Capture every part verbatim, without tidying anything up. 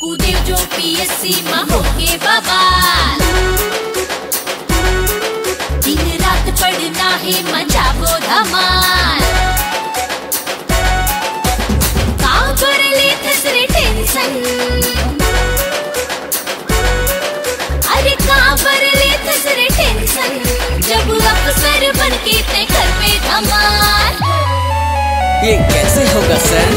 कूदे जो पीएससी में होके बवाल, दिन रात पढ़ना है मचावो धमाल। काबर ले थसरे टेंशन, अरे काबर ले थसरे टेंशन, जब अफसर बन के तय घर पे धमाल। ये कैसे होगा सर?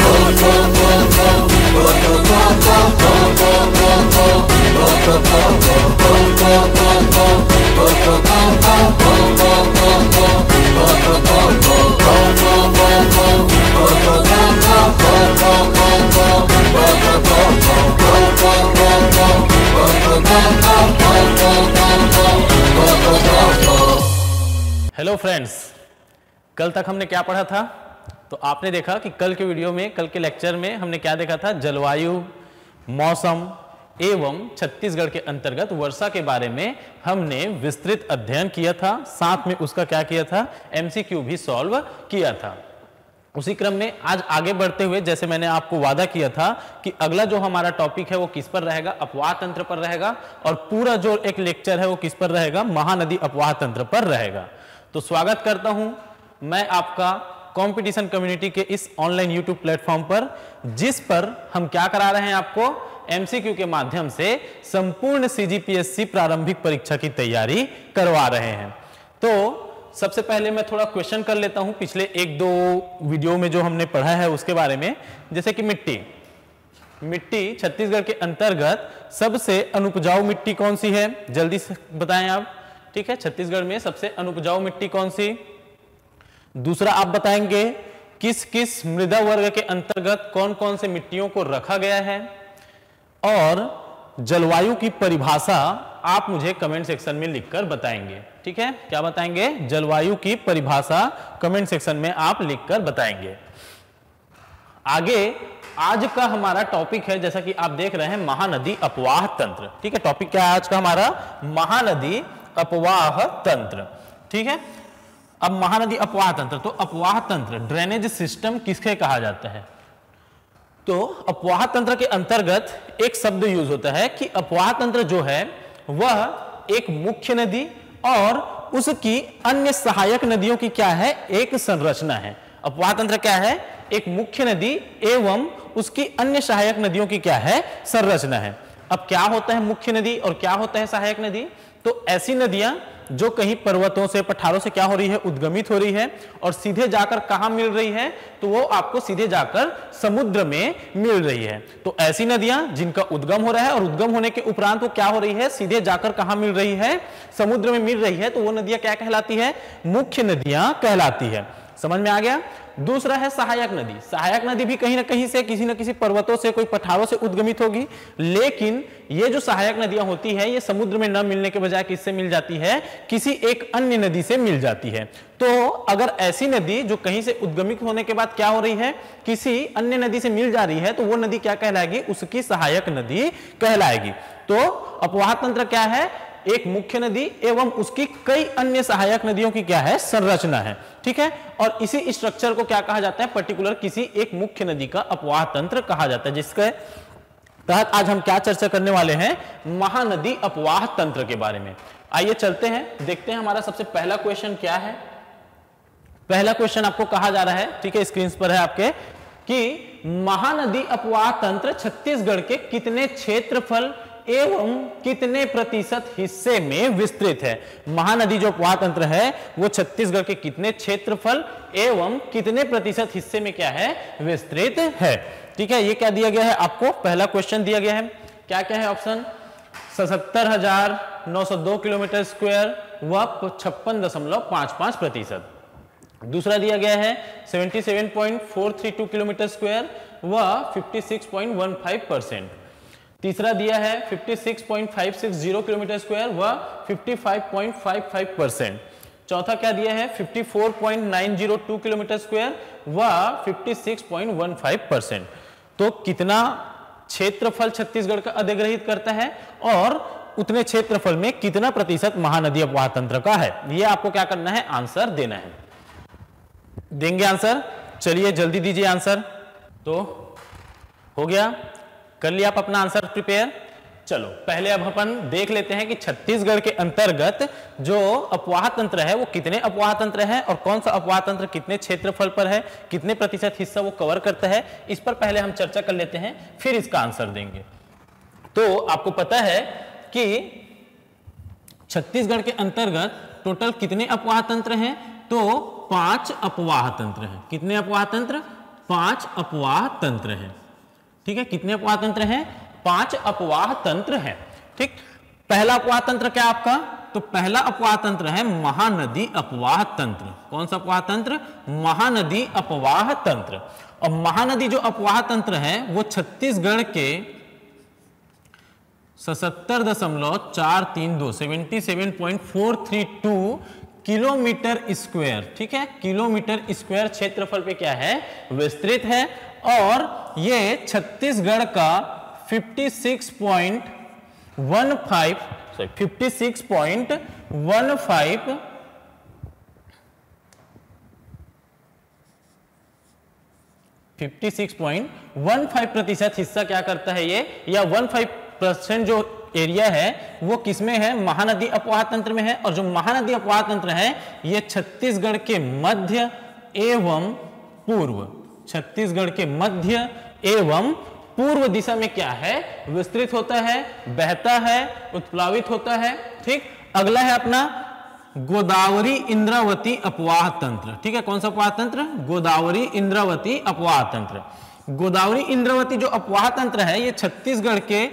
हेलो फ्रेंड्स, कल तक हमने क्या पढ़ा था? तो आपने देखा कि कल के वीडियो में, कल के लेक्चर में हमने क्या देखा था? जलवायु, मौसम एवं छत्तीसगढ़ के अंतर्गत वर्षा के बारे में हमने विस्तृत अध्ययन किया था। साथ में उसका क्या किया था? एमसीक्यू भी सॉल्व किया था। उसी क्रम में आज आगे बढ़ते हुए, जैसे मैंने आपको वादा किया था कि अगला जो हमारा टॉपिक है वो किस पर रहेगा? अपवाह तंत्र पर रहेगा, और पूरा जो एक लेक्चर है वो किस पर रहेगा? महानदी अपवाह तंत्र पर रहेगा। तो स्वागत करता हूं मैं आपका कंपटीशन कम्युनिटी के इस ऑनलाइन यूट्यूब प्लेटफॉर्म पर, जिस पर हम क्या करा रहे हैं? आपको एमसीक्यू के माध्यम से संपूर्ण सीजीपीएससी प्रारंभिक परीक्षा की तैयारी करवा रहे हैं। तो सबसे पहले मैं थोड़ा क्वेश्चन कर लेता हूं पिछले एक दो वीडियो में जो हमने पढ़ा है उसके बारे में। जैसे कि मिट्टी मिट्टी छत्तीसगढ़ के अंतर्गत सबसे अनुपजाऊ मिट्टी कौन सी है? जल्दी से बताएं आप। ठीक है, छत्तीसगढ़ में सबसे अनुपजाऊ मिट्टी कौन सी? दूसरा आप बताएंगे किस किस मृदा वर्ग के अंतर्गत कौन कौन से मिट्टियों को रखा गया है, और जलवायु की परिभाषा आप मुझे कमेंट सेक्शन में लिखकर बताएंगे। ठीक है, क्या बताएंगे? जलवायु की परिभाषा कमेंट सेक्शन में आप लिखकर बताएंगे। आगे आज का हमारा टॉपिक है, जैसा कि आप देख रहे हैं, महानदी अपवाह तंत्र। ठीक है, टॉपिक क्या है आज का हमारा? महानदी अपवाह तंत्र। ठीक है, अब महानदी अपवाह तंत्र, तो अपवाह तंत्र ड्रेनेज सिस्टम किसके कहा जाता है? तो अपवाह तंत्र के अंतर्गत एक शब्द यूज होता है कि अपवाह तंत्र जो है वह एक मुख्य नदी और उसकी अन्य सहायक नदियों की क्या है? एक संरचना है। अपवाह तंत्र क्या है? एक मुख्य नदी एवं उसकी अन्य सहायक नदियों की क्या है? संरचना है। अब क्या होता है मुख्य नदी और क्या होता है सहायक नदी? तो ऐसी नदियां जो कहीं पर्वतों से, पठारों से क्या हो रही है? उद्गमित हो रही है, और सीधे जाकर कहां मिल रही है? तो वो आपको सीधे जाकर समुद्र में मिल रही है। तो ऐसी नदियां जिनका उद्गम हो रहा है और उद्गम होने के उपरांत वो क्या हो रही है? सीधे जाकर कहां मिल रही है? समुद्र में मिल रही है। तो वो नदियां क्या कहलाती है? मुख्य नदियां कहलाती है। समझ में आ गया? दूसरा है सहायक नदी। सहायक नदी भी कहीं ना कहीं से, किसी न किसी पर्वतों से, कोई पठारों से उद्गमित होगी, लेकिन ये जो सहायक नदियां होती है ये समुद्र में न मिलने के बजाय किससे मिल जाती है? किसी एक अन्य नदी से मिल जाती है। तो अगर ऐसी नदी जो कहीं से उद्गमित होने के बाद क्या हो रही है? किसी अन्य नदी से मिल जा रही है, तो वो नदी क्या कहलाएगी? उसकी सहायक नदी कहलाएगी। तो अपवाह तंत्र क्या है? एक मुख्य नदी एवं उसकी कई अन्य सहायक नदियों की क्या है? संरचना है। ठीक है, और इसी स्ट्रक्चर को क्या कहा जाता है? पर्टिकुलर किसी एक मुख्य नदी का अपवाह तंत्र कहा जाता है, जिसके तहत आज हम क्या चर्चा करने वाले हैं? महानदी अपवाह तंत्र के बारे में। आइए चलते हैं, देखते हैं हमारा सबसे पहला क्वेश्चन क्या है। पहला क्वेश्चन आपको कहा जा रहा है, ठीक है, स्क्रीन पर है आपके, कि महानदी अपवाह तंत्र छत्तीसगढ़ के कितने क्षेत्रफल एवं कितने प्रतिशत हिस्से में विस्तृत है? महानदी जो अपवाह तंत्र है वो छत्तीसगढ़ के कितने क्षेत्रफल एवं कितने प्रतिशत हिस्से में क्या है? विस्तृत है। ठीक है, ये क्या दिया गया है आपको? पहला क्वेश्चन दिया गया है, क्या क्या है ऑप्शन? सतहत्तर हजार नौ सौ दो किलोमीटर स्क्वायर व छप्पन दशमलव पांच पांच प्रतिशत। दूसरा दिया गया है सतहत्तर पॉइंट चार तीन दो किलोमीटर स्क्वायर व छप्पन पॉइंट एक पाँच परसेंट। तीसरा दिया है छप्पन पॉइंट पाँच छह शून्य किलोमीटर स्क्वायर व पचपन पॉइंट पाँच पाँच परसेंट। चौथा क्या दिया है? चौवन पॉइंट नौ शून्य दो किलोमीटर स्क्वायर व छप्पन पॉइंट एक पाँच परसेंट। तो कितना क्षेत्रफल छत्तीसगढ़ का अधिग्रहित करता है और उतने क्षेत्रफल में कितना प्रतिशत महानदी अपवाह तंत्र का है? ये आपको क्या करना है? आंसर देना है। देंगे आंसर? चलिए जल्दी दीजिए आंसर। तो हो गया, कर लिया आप अपना आंसर प्रिपेयर? चलो पहले अब अपन देख लेते हैं कि छत्तीसगढ़ के अंतर्गत जो अपवाह तंत्र है वो कितने अपवाह तंत्र है और कौन सा अपवाह तंत्र कितने क्षेत्रफल पर है, कितने प्रतिशत हिस्सा वो कवर करता है। इस पर पहले हम चर्चा कर लेते हैं, फिर इसका आंसर देंगे। तो आपको पता है कि छत्तीसगढ़ के अंतर्गत टोटल कितने अपवाह तंत्र हैं? तो पांच अपवाह तंत्र हैं। कितने अपवाह तंत्र? पांच अपवाह तंत्र हैं। ठीक है, कितने अपवाह तंत्र हैं? पांच अपवाह तंत्र हैं। ठीक, पहला अपवाह तंत्र क्या आपका? तो पहला अपवाह तंत्र है महानदी अपवाह तंत्र। कौन सा अपवाह तंत्र? महानदी अपवाह तंत्र। और महानदी जो अपवाह तंत्र है वो छत्तीसगढ़ के सतहत्तर दशमलव चार तीन दो seventy seven point four three two kilometre square, ठीक है, किलोमीटर स्क्वायर क्षेत्रफल पे क्या है? विस्तृत है। और ये छत्तीसगढ़ का छप्पन पॉइंट वन फाइव सॉरी छप्पन पॉइंट वन फाइव छप्पन पॉइंट वन फाइव प्रतिशत हिस्सा क्या करता है ये, या पंद्रह परसेंट जो एरिया है वो किसमें है? महानदी अपवाह तंत्र में है। और जो महानदी अपवाह तंत्र है ये छत्तीसगढ़ के मध्य एवं पूर्व, छत्तीसगढ़ के मध्य एवं पूर्व दिशा में क्या है? विस्तृत होता है, बहता है, उत्प्लावित होता है। ठीक, अगला है अपना गोदावरी इंद्रावती अपवाह तंत्र। ठीक है, कौन सा अपवाह तंत्र? गोदावरी इंद्रावती अपवाह तंत्र। गोदावरी इंद्रावती जो अपवाह तंत्र है ये छत्तीसगढ़ के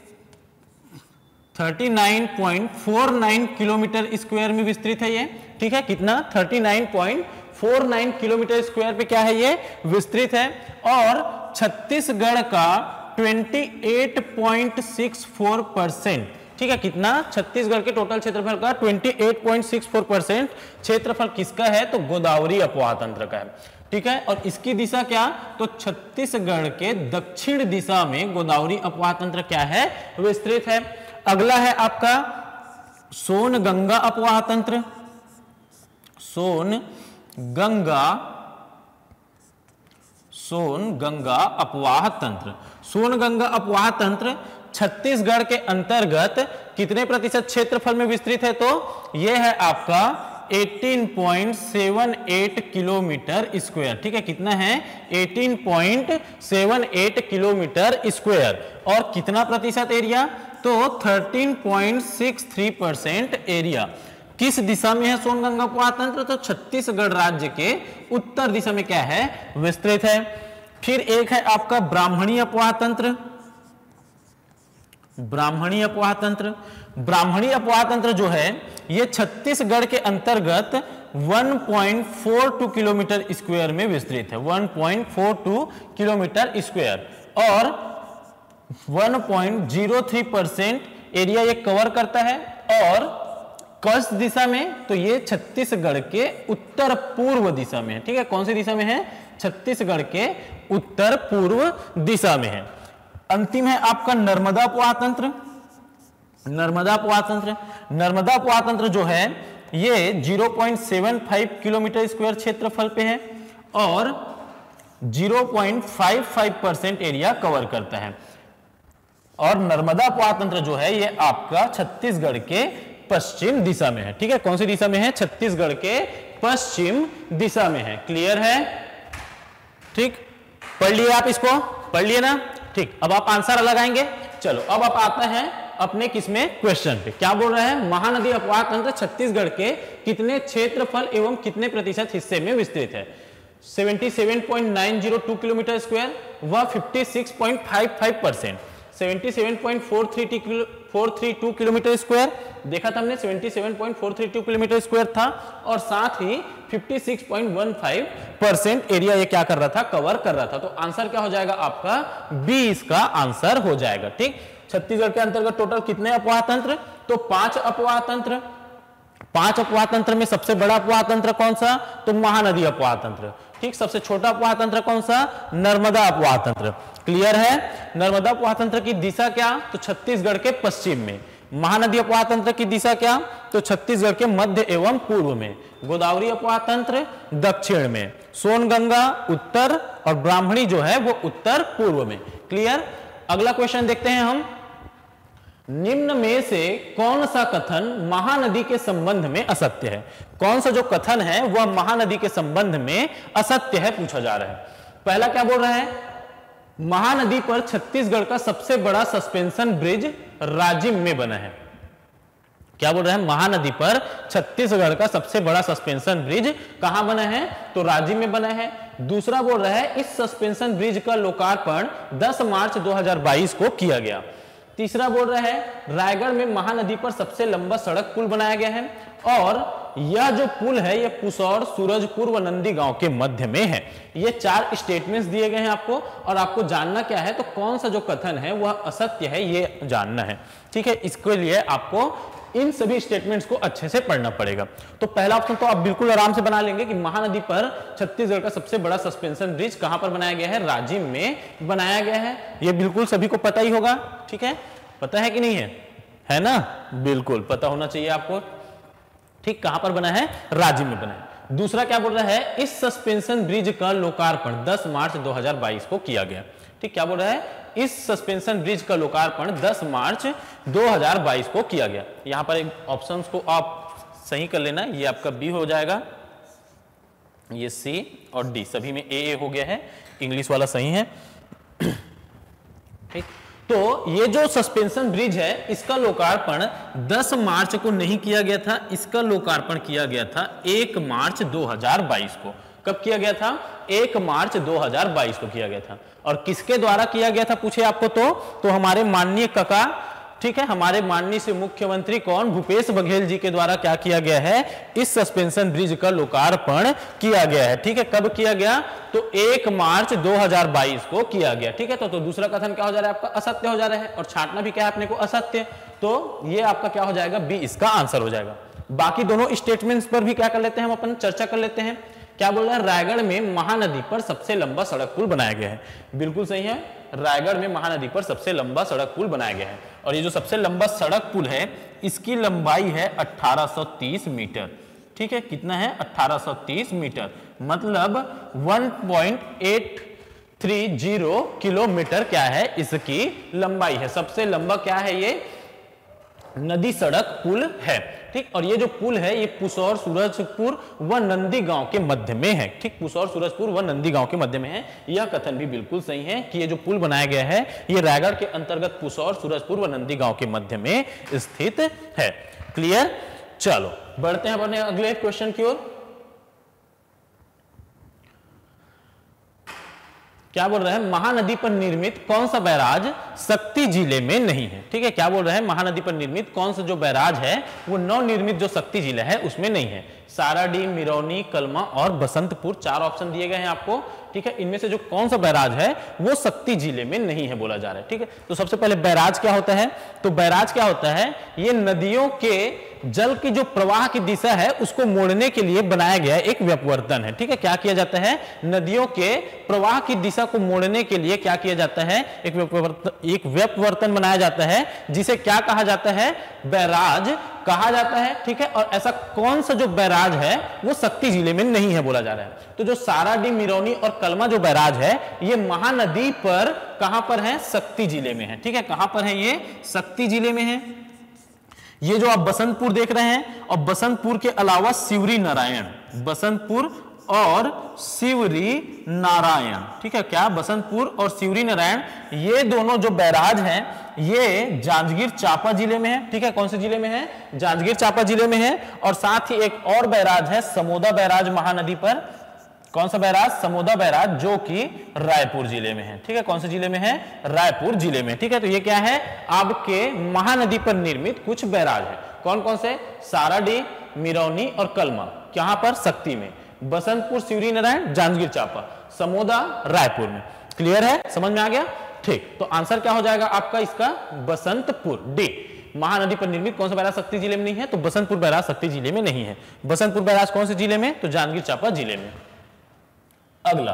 उनतालीस पॉइंट चार नौ किलोमीटर स्क्वायर में विस्तृत है ये। ठीक है, कितना? उनतालीस पॉइंट चार नौ किलोमीटर स्क्वायर पे क्या है ये? विस्तृत है। और छत्तीसगढ़ का अट्ठाईस पॉइंट सिक्स फोर परसेंट, ठीक है, कितना? छत्तीसगढ़ के टोटल क्षेत्रफल का अट्ठाईस पॉइंट सिक्स फोर परसेंट क्षेत्रफल किसका है? तो गोदावरी अपवाह तंत्र का है। ठीक है, और इसकी दिशा क्या? तो छत्तीसगढ़ के दक्षिण दिशा में गोदावरी अपवाह तंत्र क्या है? विस्तृत है। अगला है आपका सोन गंगा अपवाह तंत्र। सोन गंगा सोन गंगा अपवाह तंत्र। सोन गंगा अपवाह तंत्र छत्तीसगढ़ के अंतर्गत कितने प्रतिशत क्षेत्रफल में विस्तृत है? तो यह है आपका अठारह point seven eight kilometre square. ठीक है, कितना है? अठारह point seven eight kilometre square. और कितना प्रतिशत एरिया? तो तेरह point six three percent area. किस दिशा में है सोनगंगा अपवाह तंत्र? तो छत्तीसगढ़ राज्य के उत्तर दिशा में क्या है? विस्तृत है। फिर एक है आपका ब्राह्मणी अपवाह तंत्र। ब्राह्मणी अपवाह तंत्र ब्राह्मणी अपवाह तंत्र जो है ये छत्तीसगढ़ के अंतर्गत one point four two kilometre square में विस्तृत है। One point four two kilometre square और one point zero three percent area ये कवर करता है। और किस दिशा में? तो ये छत्तीसगढ़ के उत्तर पूर्व दिशा में है। ठीक है, कौन सी दिशा में है? छत्तीसगढ़ के उत्तर पूर्व दिशा में है। अंतिम है आपका नर्मदा अपवाह तंत्र। नर्मदा अपवाह तंत्र नर्मदा अपवाह तंत्र जो है ये zero point seven five kilometre square क्षेत्रफल पे है और zero point five five percent area cover करता है। और नर्मदा अपवाह तंत्र जो है ये आपका छत्तीसगढ़ के पश्चिम दिशा में है। ठीक है, कौन सी दिशा में है? छत्तीसगढ़ के पश्चिम दिशा में है। क्लियर है? ठीक, पढ़ लिए आप, इसको पढ़ लिए ना? ठीक, अब आप आंसर लगाएंगे। चलो अब आप आता है अपने किसमें क्वेश्चन पे। क्या बोल रहे हैं? महानदी अपवाह तंत्र छत्तीसगढ़ के कितने क्षेत्रफल एवं कितने प्रतिशत हिस्से में विस्तृत है? सतहत्तर पॉइंट नौ ज़ीरो टू किलोमीटर स्क्वायर व छप्पन पॉइंट फाइव फाइव परसेंट, सतहत्तर point four three two kilometre square देखा था हमने, सतहत्तर point four three two kilometre square था और साथ ही छप्पन point one five percent area ये क्या कर रहा था? कवर कर रहा था। तो आंसर क्या हो जाएगा आपका? बी इसका आंसर हो जाएगा। ठीक, छत्तीसगढ़ के अंतर्गत टोटल कितने अपवाह तंत्र? तो पांच अपवाह तंत्र। पांच अपवाह तंत्र में सबसे बड़ा अपवाह तंत्र कौन सा? तो महानदी अपवाह तंत्र। ठीक, सबसे छोटा अपवाह तंत्र कौन सा? नर्मदा अपवाह तंत्र। क्लियर है? नर्मदा अपवाह तंत्र की दिशा क्या? तो छत्तीसगढ़ के पश्चिम में। महानदी अपवाह तंत्र की दिशा क्या? तो छत्तीसगढ़ के मध्य एवं पूर्व में। गोदावरी अपवाह तंत्र दक्षिण में, सोनगंगा उत्तर और ब्राह्मणी जो है वो उत्तर पूर्व में। क्लियर? अगला क्वेश्चन देखते हैं हम, निम्न में से कौन सा कथन महानदी के संबंध में असत्य है? कौन सा जो कथन है वह महानदी के संबंध में असत्य है पूछा जा रहा है। पहला क्या बोल रहा है, महानदी पर छत्तीसगढ़ का सबसे बड़ा सस्पेंशन ब्रिज राजिम में बना है। क्या बोल रहा है, महानदी पर छत्तीसगढ़ का सबसे बड़ा सस्पेंशन ब्रिज कहां बना है? तो राजिम में बना है। दूसरा बोल रहा है, इस सस्पेंशन ब्रिज का लोकार्पण दस मार्च दो हज़ार बाईस को किया गया। तीसरा बोल रहा है, रायगढ़ में महानदी पर सबसे लंबा सड़क पुल बनाया गया है और यह जो पुल है यह पुसौर, सूरजपुर व नंदी गांव के मध्य में है। ये चार स्टेटमेंट्स दिए गए हैं आपको और आपको जानना क्या है, तो कौन सा जो कथन है वह असत्य है ये जानना है। ठीक है, इसके लिए आपको इन सभी स्टेटमेंट्स को अच्छे से पढ़ना पड़ेगा। तो पहला ऑप्शन तो आप बिल्कुल आराम से बना लेंगे कि महानदी पर छत्तीसगढ़ का सबसे बड़ा सस्पेंशन ब्रिज कहां पर बनाया गया है? राजिम में बनाया गया है। ये बिल्कुल सभी को पता ही होगा। ठीक है, पता है कि नहीं है? है ना, बिल्कुल पता होना चाहिए आपको। ठीक, कहां पर बना है? राजिम में बना है। दूसरा क्या बोल रहा है, इस सस्पेंशन ब्रिज का लोकार्पण दस मार्च दो हज़ार बाईस को किया गया। ठीक, क्या बोल रहा है, इस सस्पेंशन ब्रिज का लोकार्पण दस मार्च दो हज़ार बाईस को किया गया। यहां पर एक ऑप्शंस को आप सही कर लेना, ये आपका बी हो जाएगा, ये सी और डी सभी में ए ए हो गया है, इंग्लिश वाला सही है। ठीक, तो ये जो सस्पेंशन ब्रिज है इसका लोकार्पण दस मार्च को नहीं किया गया था, इसका लोकार्पण किया गया था एक मार्च दो हज़ार बाईस को। कब किया गया था? एक मार्च दो हज़ार बाईस को किया गया था। और किसके द्वारा किया गया था पूछे आपको तो तो हमारे माननीय काका, ठीक है, हमारे माननीय से मुख्यमंत्री कौन, भूपेश बघेल जी के द्वारा क्या किया गया है, इस सस्पेंशन ब्रिज का लोकार्पण किया गया है। ठीक है, कब किया गया? तो एक मार्च दो हज़ार बाईस को किया गया। ठीक है, तो, तो दूसरा कथन क्या हो जा रहा है आपका? असत्य हो जा रहा है। और छांटना भी क्या है अपने को? असत्य। तो ये आपका क्या हो जाएगा? बी इसका आंसर हो जाएगा। बाकी दोनों स्टेटमेंट्स पर भी क्या कर लेते हैं हम अपन चर्चा कर लेते हैं। क्या बोल रहा है, रायगढ़ में महानदी पर सबसे लंबा सड़क पुल बनाया गया है। बिल्कुल सही है, रायगढ़ में महानदी पर सबसे लंबा सड़क पुल बनाया गया है। और ये जो सबसे लंबा सड़क पुल है इसकी लंबाई है अठारह सौ तीस मीटर। ठीक है, कितना है? अठारह सौ तीस मीटर, मतलब एक पॉइंट आठ तीस किलोमीटर क्या है इसकी लंबाई है। सबसे लंबा क्या है? ये नदी सड़क पुल है। ठीक, और ये जो पुल है ये पुसौर, सूरजपुर व नंदी गांव के मध्य में है। ठीक, पुसौर, सूरजपुर व नंदी गांव के मध्य में है। यह कथन भी बिल्कुल सही है कि ये जो पुल बनाया गया है ये रायगढ़ के अंतर्गत पुसौर, सूरजपुर व नंदी गांव के मध्य में स्थित है। क्लियर? चलो बढ़ते हैं अपने अगले क्वेश्चन की ओर। क्या बोल रहा है, महानदी पर निर्मित कौन सा बैराज शक्ति जिले में नहीं है? ठीक है, क्या बोल रहा है, महानदी पर निर्मित कौन सा जो बैराज है वो नवनिर्मित जो शक्ति जिला है उसमें नहीं है। साराडीह, मिरौनी, कलमा और बसंतपुर, चार ऑप्शन दिए गए हैं आपको। ठीक है, इनमें से जो कौन सा बैराज है वो शक्ति जिले में नहीं है बोला जा रहा है। ठीक है, तो सबसे पहले बैराज क्या होता है? तो बैराज क्या होता है, ये नदियों के जल की जो प्रवाह की दिशा है उसको मोड़ने के लिए बनाया गया एक व्यपवर्तन है। ठीक है, क्या किया जाता है, नदियों के प्रवाह की दिशा को मोड़ने के लिए क्या किया जाता है, एक व्यपवर्तन एक व्यपवर्तन बनाया जाता है जिसे क्या कहा जाता है, बैराज कहा जाता है। ठीक है, और ऐसा कौन सा जो बैराज है वो शक्ति जिले में नहीं है बोला जा रहा है। तो जो साराडीह, मिरौनी और कलमा जो बैराज है ये महानदी पर कहां पर है, शक्ति जिले में है। ठीक है, कहां पर है, ये शक्ति जिले में है। ये जो आप बसंतपुर देख रहे हैं और बसंतपुर के अलावा शिवरी नारायण, बसंतपुर और शिवरी नारायण, ठीक है, क्या बसंतपुर और शिवरी नारायण ये दोनों जो बैराज हैं ये जांजगीर चांपा जिले में है। ठीक है, कौन से जिले में है, जांजगीर चांपा जिले में है। और साथ ही एक और बैराज है समोदा बैराज महानदी पर, कौन सा बैराज, समोदा बैराज, जो कि रायपुर जिले में है। ठीक है, कौन से जिले में है, रायपुर जिले में। ठीक है, तो ये क्या है, आपके महानदी पर निर्मित कुछ बैराज है। कौन कौन से, साराडीह, मिरौनी और कलमा, कहां पर, शक्ति में, बसंतपुर, शिवरी नारायण, जांजगीर चांपा, समोदा रायपुर में। क्लियर है, समझ में आ गया? ठीक, तो आंसर क्या हो जाएगा आपका इसका, बसंतपुर, डी। महानदी पर निर्मित कौन सा बैराज शक्ति जिले में नहीं है, तो बसंतपुर बैराज शक्ति जिले में नहीं है। बसंतपुर बैराज कौन से जिले में, तो जांजगीर चांपा जिले में। अगला,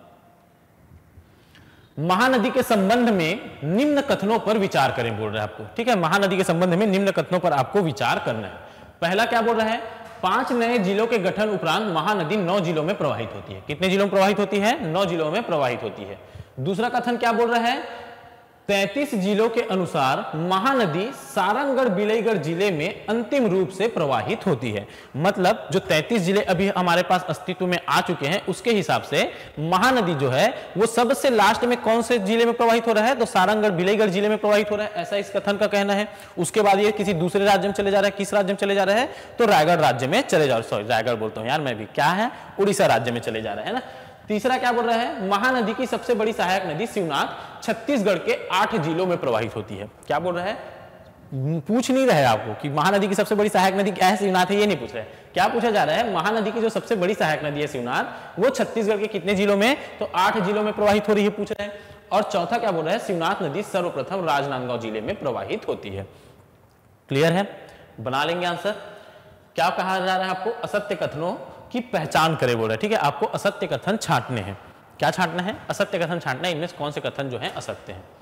महानदी के संबंध में निम्न कथनों पर विचार करें बोल रहा है आपको। ठीक है, महानदी के संबंध में निम्न कथनों पर आपको विचार करना है। पहला क्या बोल रहा है, पांच नए जिलों के गठन उपरांत महानदी नौ जिलों में प्रवाहित होती है। कितने जिलों में प्रवाहित होती है, नौ जिलों में प्रवाहित होती है। दूसरा कथन क्या बोल रहा है, तैंतीस जिलों के अनुसार महानदी सारंगढ़ बिलाईगढ़ जिले में अंतिम रूप से प्रवाहित होती है। मतलब जो तैंतीस जिले अभी हमारे पास अस्तित्व में आ चुके हैं उसके हिसाब से महानदी जो है वो सबसे लास्ट में कौन से जिले में प्रवाहित हो रहा है, तो सारंगढ़ बिलाईगढ़ जिले में प्रवाहित हो रहा है, ऐसा इस कथन का कहना है। उसके बाद ये किसी दूसरे राज्य में चले जा रहा है, किस राज्य में चले जा रहा है, तो रायगढ़ राज्य में चले जा रहा है, सॉरी रायगढ़ बोलता हूं यार मैं भी, क्या है, उड़ीसा राज्य में चले जा रहा है ना। तीसरा क्या बोल रहा है, महानदी की सबसे बड़ी सहायक नदी शिवनाथ छत्तीसगढ़ के आठ जिलों में प्रवाहित होती है। क्या बोल रहा है, पूछ नहीं रहे आपको कि महानदी की सबसे बड़ी सहायक नदी क्या है, शिवनाथ है, ये नहीं पूछ रहे। क्या पूछा जा रहा है, महानदी की जो सबसे बड़ी सहायक नदी है शिवनाथ, वो छत्तीसगढ़ के कितने जिलों में, तो आठ जिलों में प्रवाहित हो रही है, पूछ रहे हैं। और चौथा क्या बोल रहा है, शिवनाथ नदी सर्वप्रथम राजनांदगांव जिले में प्रवाहित होती है। क्लियर है, बना लेंगे आंसर। क्या कहा जा रहा है आपको, असत्य कथनों की पहचान करे बोल रहा है। ठीक है, आपको असत्य कथन छांटने हैं। क्या छांटना है, असत्य कथन छांटना है, इनमें कौन से कथन जो है असत्य हैं।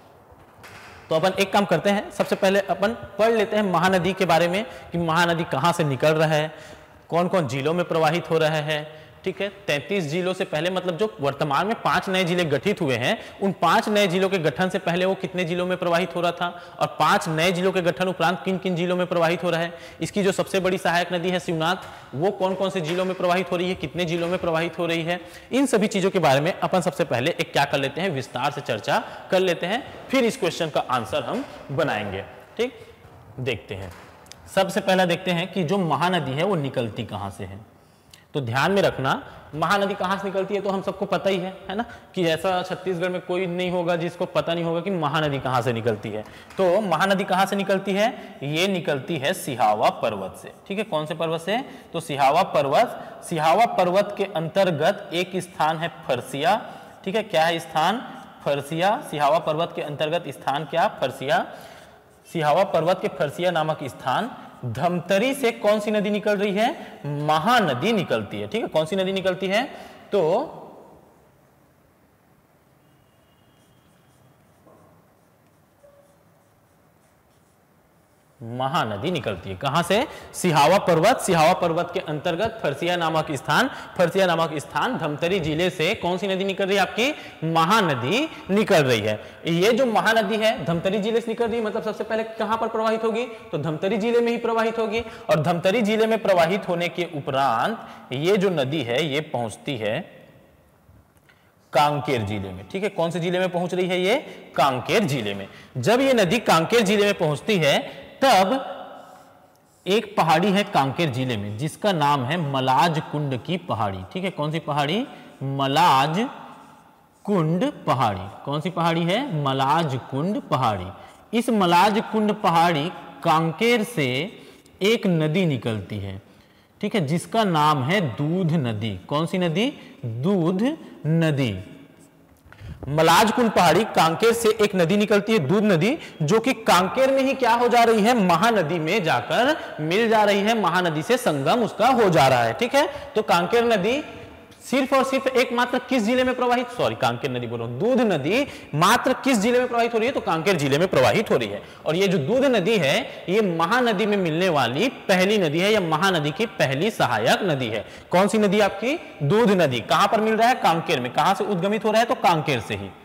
तो अपन एक काम करते हैं, सबसे पहले अपन पढ़ लेते हैं महानदी के बारे में कि महानदी कहाँ से निकल रहा है, कौन कौन जिलों में प्रवाहित हो रहा है। ठीक है, तैंतीस जिलों से पहले मतलब जो वर्तमान में पांच नए जिले गठित हुए हैं, उन पांच नए जिलों के गठन से पहले वो कितने जिलों में प्रवाहित हो रहा था, और पांच नए जिलों के गठन उपरांत किन किन जिलों में प्रवाहित हो रहा है। इसकी जो सबसे बड़ी सहायक नदी है शिवनाथ, वो कौन कौन से जिलों में प्रवाहित हो रही है, कितने जिलों में प्रवाहित हो रही है। इन सभी चीजों के बारे में अपन सबसे पहले एक क्या कर लेते हैं, विस्तार से चर्चा कर लेते हैं, फिर इस क्वेश्चन का आंसर हम बनाएंगे। ठीक, देखते हैं। सबसे पहला देखते हैं कि जो महानदी है वो निकलती कहाँ से है। तो ध्यान में रखना, महानदी कहाँ से निकलती है तो हम सबको पता ही है, है ना, कि ऐसा छत्तीसगढ़ में कोई नहीं होगा जिसको पता नहीं होगा कि महानदी कहाँ से निकलती है। तो महानदी कहाँ से निकलती है, ये निकलती है सिहावा पर्वत से। ठीक है, कौन से पर्वत से, तो सिहावा पर्वत। सिहावा पर्वत के अंतर्गत एक स्थान है फरसिया। ठीक है, क्या है स्थान, फरसिया। सिहावा पर्वत के अंतर्गत स्थान क्या, फरसिया। सिहावा पर्वत के फरसिया नामक स्थान, धमतरी से कौन सी नदी निकल रही है, महानदी निकलती है। ठीक है, कौन सी नदी निकलती है, तो महानदी निकलती है। कहां से, सिहावा पर्वत। सिहावा पर्वत के अंतर्गत फरसिया नामक स्थान, फरसिया नामक स्थान धमतरी जिले से कौन सी नदी निकल रही है, आपकी महानदी निकल रही है। ये जो महानदी है धमतरी जिले से निकल रही है, मतलब सबसे पहले कहां पर प्रवाहित होगी, तो धमतरी जिले में ही प्रवाहित होगी। और धमतरी जिले में प्रवाहित होने के उपरांत ये जो नदी है ये पहुंचती है कांकेर जिले में। ठीक है, कौन से जिले में पहुंच रही है, ये कांकेर जिले में। जब ये नदी कांकेर जिले में पहुंचती है तब एक पहाड़ी है कांकेर जिले में जिसका नाम है मलाज कुंड की पहाड़ी। ठीक है, कौन सी पहाड़ी, मलाज कुंड पहाड़ी। कौन सी पहाड़ी है, मलाज कुंड पहाड़ी। इस मलाज कुंड पहाड़ी कांकेर से एक नदी निकलती है। ठीक है, जिसका नाम है दूध नदी। कौन सी नदी, दूध नदी। मलाजकुंड पहाड़ी कांकेर से एक नदी निकलती है, दूध नदी, जो कि कांकेर में ही क्या हो जा रही है, महानदी में जाकर मिल जा रही है, महानदी से संगम उसका हो जा रहा है। ठीक है, तो कांकेर नदी सिर्फ और सिर्फ एकमात्र किस जिले में प्रवाहित, सॉरी कांकेर नदी बोल रहा हूं, दूध नदी मात्र किस जिले में प्रवाहित हो रही है, तो कांकेर जिले में प्रवाहित हो रही है। और ये जो दूध नदी है ये महानदी में मिलने वाली पहली नदी है, या महानदी की पहली सहायक नदी है। कौन सी नदी, आपकी दूध नदी। कहां पर मिल रहा है, कांकेर में। कहां से उद्गमित हो रहा है, तो कांकेर से ही।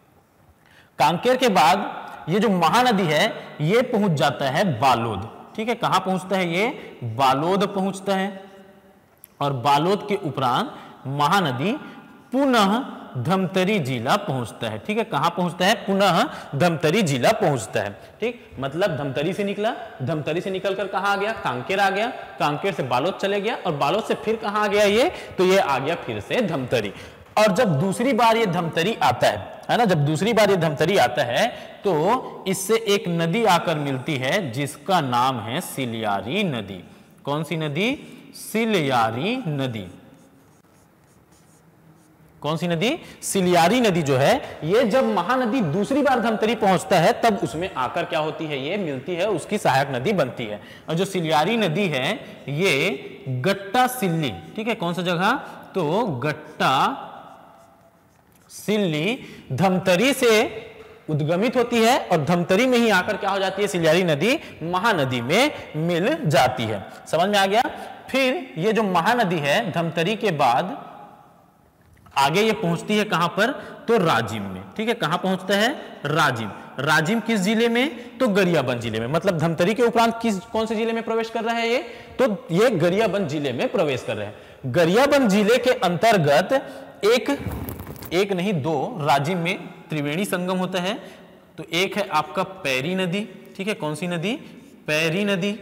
कांकेर के बाद ये जो महानदी है ये पहुंच जाता है बालोद। ठीक है, कहां पहुंचता है, ये बालोद पहुंचता है। और बालोद के उपरांत महानदी पुनः धमतरी जिला पहुंचता है। ठीक है, कहां पहुंचता है, पुनः धमतरी जिला पहुंचता है। ठीक, मतलब धमतरी से निकला, धमतरी से निकलकर कहां आ गया, कांकेर आ गया, कांकेर से बालोद चले गया, और बालोद से फिर कहां आ गया ये, तो ये आ गया फिर से धमतरी। और जब दूसरी बार ये धमतरी आता है है ना, जब दूसरी बार ये धमतरी आता है तो इससे एक नदी आकर मिलती है जिसका नाम है सिलियारी नदी। कौन सी नदी, सिलियारी नदी। कौन सी नदी, सिलियारी नदी जो है ये जब महानदी दूसरी बार धमतरी पहुंचता है तब उसमें आकर क्या होती है, ये मिलती है, उसकी सहायक नदी बनती है। और जो सिलियारी नदी है ये गट्टा सिल्ली, ठीक है, कौन सा जगह, तो गट्टा सिल्ली धमतरी से उद्गमित होती है, और धमतरी में ही आकर क्या हो जाती है, सिलियारी नदी महानदी में मिल जाती है। समझ में आ गया। फिर ये जो महानदी है धमतरी के बाद आगे ये पहुंचती है कहां पर, तो राजिम में। ठीक है, कहां पहुंचता है, राजिम। राजिम किस जिले में? तो गरियाबंद जिले में। मतलब धमतरी के उपरांत किस कौन से जिले में प्रवेश कर रहा है ये? तो ये गरियाबंद जिले में प्रवेश कर रहे हैं। गरियाबंद जिले के अंतर्गत एक एक नहीं दो राजिम में त्रिवेणी संगम होता है। तो एक है आपका पैरी नदी, ठीक है, कौन सी नदी? पैरी नदी।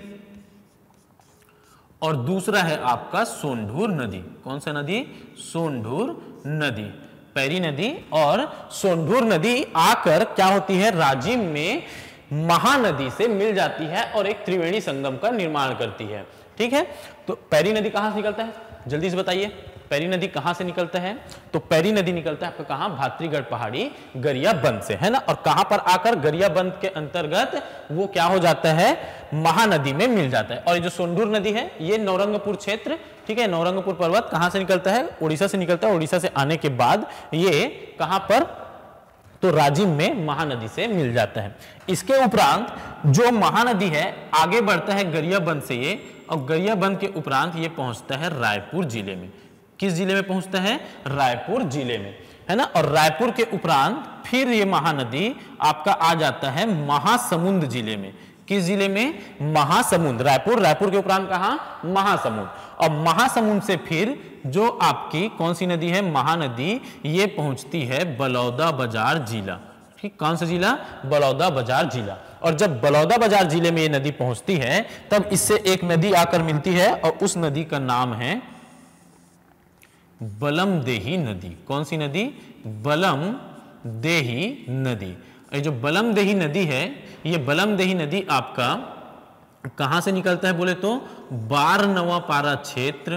और दूसरा है आपका सोंढूर नदी। कौन सा नदी? सोंढूर नदी। पैरी नदी और सोंढूर नदी आकर क्या होती है? राजिम में महानदी से मिल जाती है और एक त्रिवेणी संगम का निर्माण करती है। ठीक है, तो पैरी नदी कहां से निकलता है? जल्दी से बताइए, पैरी नदी कहां से निकलता है? तो पैरी नदी निकलता है आपका कहां? भातृगढ़ पहाड़ी गरियाबंद से, है ना। और कहां पर आकर गरियाबंद के अंतर्गत वो क्या हो जाता है? महानदी में मिल जाता है। और ये जो सोंढूर नदी है ये नौरंगपुर क्षेत्र, ठीक है, नौरंगपुर पर्वत कहां से निकलता है? उड़ीसा से निकलता है। उड़ीसा से आने के बाद ये कहां पर? तो राजिम में महानदी से मिल जाता है। इसके उपरांत जो महानदी है आगे बढ़ता है गरियाबंद से ये, और गरियाबंद के उपरांत ये पहुंचता है रायपुर जिले में। किस जिले में पहुंचता है? रायपुर जिले में, है ना। और रायपुर के उपरांत फिर ये महानदी आपका आ जाता है महासमुंद जिले में। किस जिले में? महासमुंद। रायपुर, रायपुर के उपरांत कहां? महासमुंद। और महासमुंद से फिर जो आपकी कौन सी नदी है? महानदी, ये पहुंचती है बलौदा बाजार जिला। ठीक, कौन सा जिला? बलौदा बाजार जिला। और जब बलौदा बाजार जिले में ये नदी पहुंचती है तब इससे एक नदी आकर मिलती है और उस नदी का नाम है बलमदेही नदी। कौन सी नदी? बलमदेही नदी। ये जो बलमदेही नदी है, ये बलमदेही नदी आपका कहां से निकलता है बोले तो? बारनवा पारा क्षेत्र,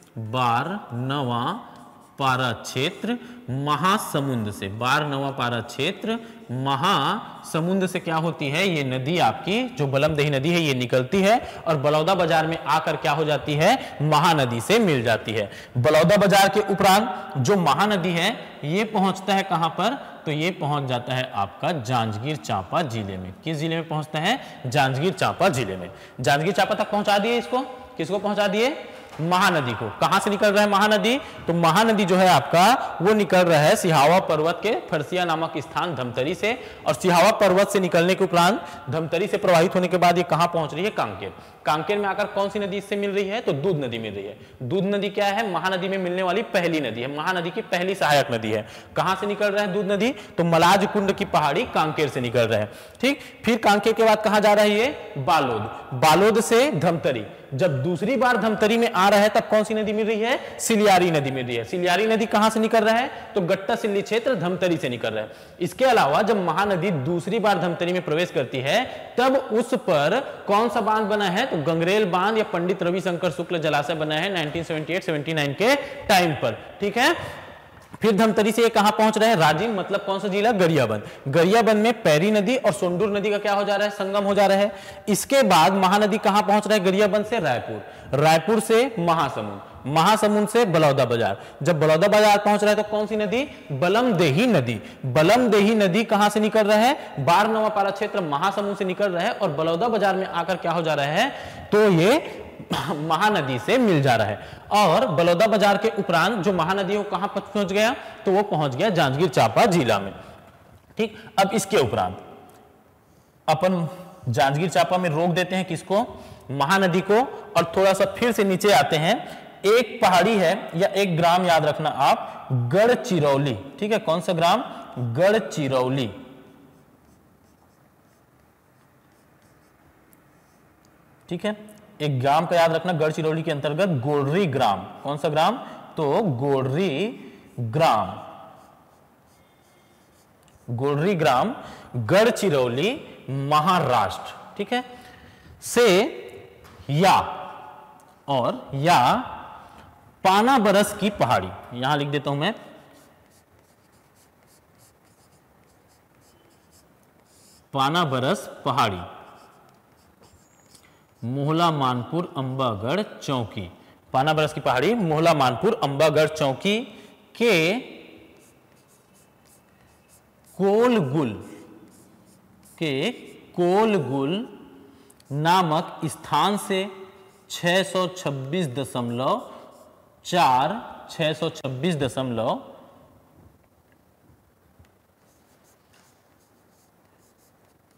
बारनवा पारा क्षेत्र महासमुंद से। बारनवा पारा क्षेत्र महासमुंद से क्या होती है? ये नदी आपकी जो बलमदेही नदी है ये निकलती है और बलौदा बाजार में आकर क्या हो जाती है? महानदी से मिल जाती है। बलौदा बाजार के उपरांत जो महानदी है ये पहुंचता है कहां पर? तो ये पहुंच जाता है आपका जांजगीर चांपा जिले में। किस जिले में पहुंचता है? जांजगीर चांपा जिले में। जांजगीर चांपा तक पहुंचा दिए इसको। किसको पहुंचा दिए? महानदी को। कहां से निकल रहा है महानदी? तो महानदी जो है आपका वो निकल रहा है सिहावा पर्वत के फरसिया नामक स्थान धमतरी से। और सिहावा पर्वत से निकलने के उपरांत धमतरी से प्रवाहित होने के बाद ये कहां पहुंच रही है? कांकेर। कांकेर में आकर कौन सी नदी इससे मिल रही है? तो दूध नदी मिल रही है। दूध नदी क्या है? महानदी में मिलने वाली पहली नदी है, महानदी की पहली सहायक नदी है। कहां से निकल रहा है दूध नदी? तो मलाज कुंड की पहाड़ी कांकेर से निकल रहा है। ठीक, फिर कांकेर के बाद कहां जा रहा है ये? बालोद। बालोद से धमतरी। जब दूसरी बार धमतरी में आ रहा है तब कौन सी नदी मिल रही है? सिलियारी नदी मिल रही है। सिलियारी नदी कहां से निकल रहा है? तो गट्टा सिल्ली क्षेत्र धमतरी से निकल रहा है। इसके अलावा जब महानदी दूसरी बार धमतरी में प्रवेश करती है तब उस पर कौन सा बांध बना है? तो गंगरेल बांध या पंडित रविशंकर शुक्ल जलाशय बना है उन्नीस सौ अठहत्तर उन्यासी के टाइम पर। ठीक है, फिर धमतरी से ये कहां पहुंच रहे हैं? राजिम, मतलब कौन सा जिला? गरियाबंद। गरियाबंद में पैरी नदी और सोंढूर नदी का क्या हो जा रहा है? संगम हो जा रहा है। इसके बाद महानदी कहां पहुंच रहा है? गरियाबंद से रायपुर, रायपुर से महासमुंद, महासमुंद से बलौदा बाजार। जब बलौदा बाजार पहुंच रहा है तो कौन सी नदी? बलमदेही नदी। बलमदेही नदी कहां से निकल रहा है? बारनवा पारा क्षेत्र महासमुंद से निकल रहा है और बलौदा बाजार में आकर क्या हो जा रहा है? तो ये महानदी से मिल जा रहा है। और बलौदा बाजार के उपरांत जो महानदी है वो कहां पहुंच गया? तो वो पहुंच गया जांजगीर चांपा जिला में। ठीक, अब इसके उपरांत अपन जांजगीर चांपा में रोक देते हैं किसको? महानदी को। और थोड़ा सा फिर से नीचे आते हैं। एक पहाड़ी है या एक ग्राम याद रखना आप, गढ़चिरौली। ठीक है, कौन सा ग्राम? गढ़चिरौली। ठीक है, एक ग्राम का याद रखना, गढ़चिरौली के अंतर्गत गोड़री ग्राम। कौन सा ग्राम? तो गोड़री ग्राम। गोड़री ग्राम, गढ़चिरौली, महाराष्ट्र। ठीक है, से या और या पाना बरस की पहाड़ी, यहां लिख देता हूं मैं, पाना बरस पहाड़ी, मोहला मानपुर अंबागढ़ चौकी। पाना बरस की पहाड़ी, मोहला मानपुर अंबागढ़ चौकी के कोलगुल के कोलगुल नामक स्थान से छह सौ छब्बीस दशमलव चार छह सौ छब्बीस दशमलव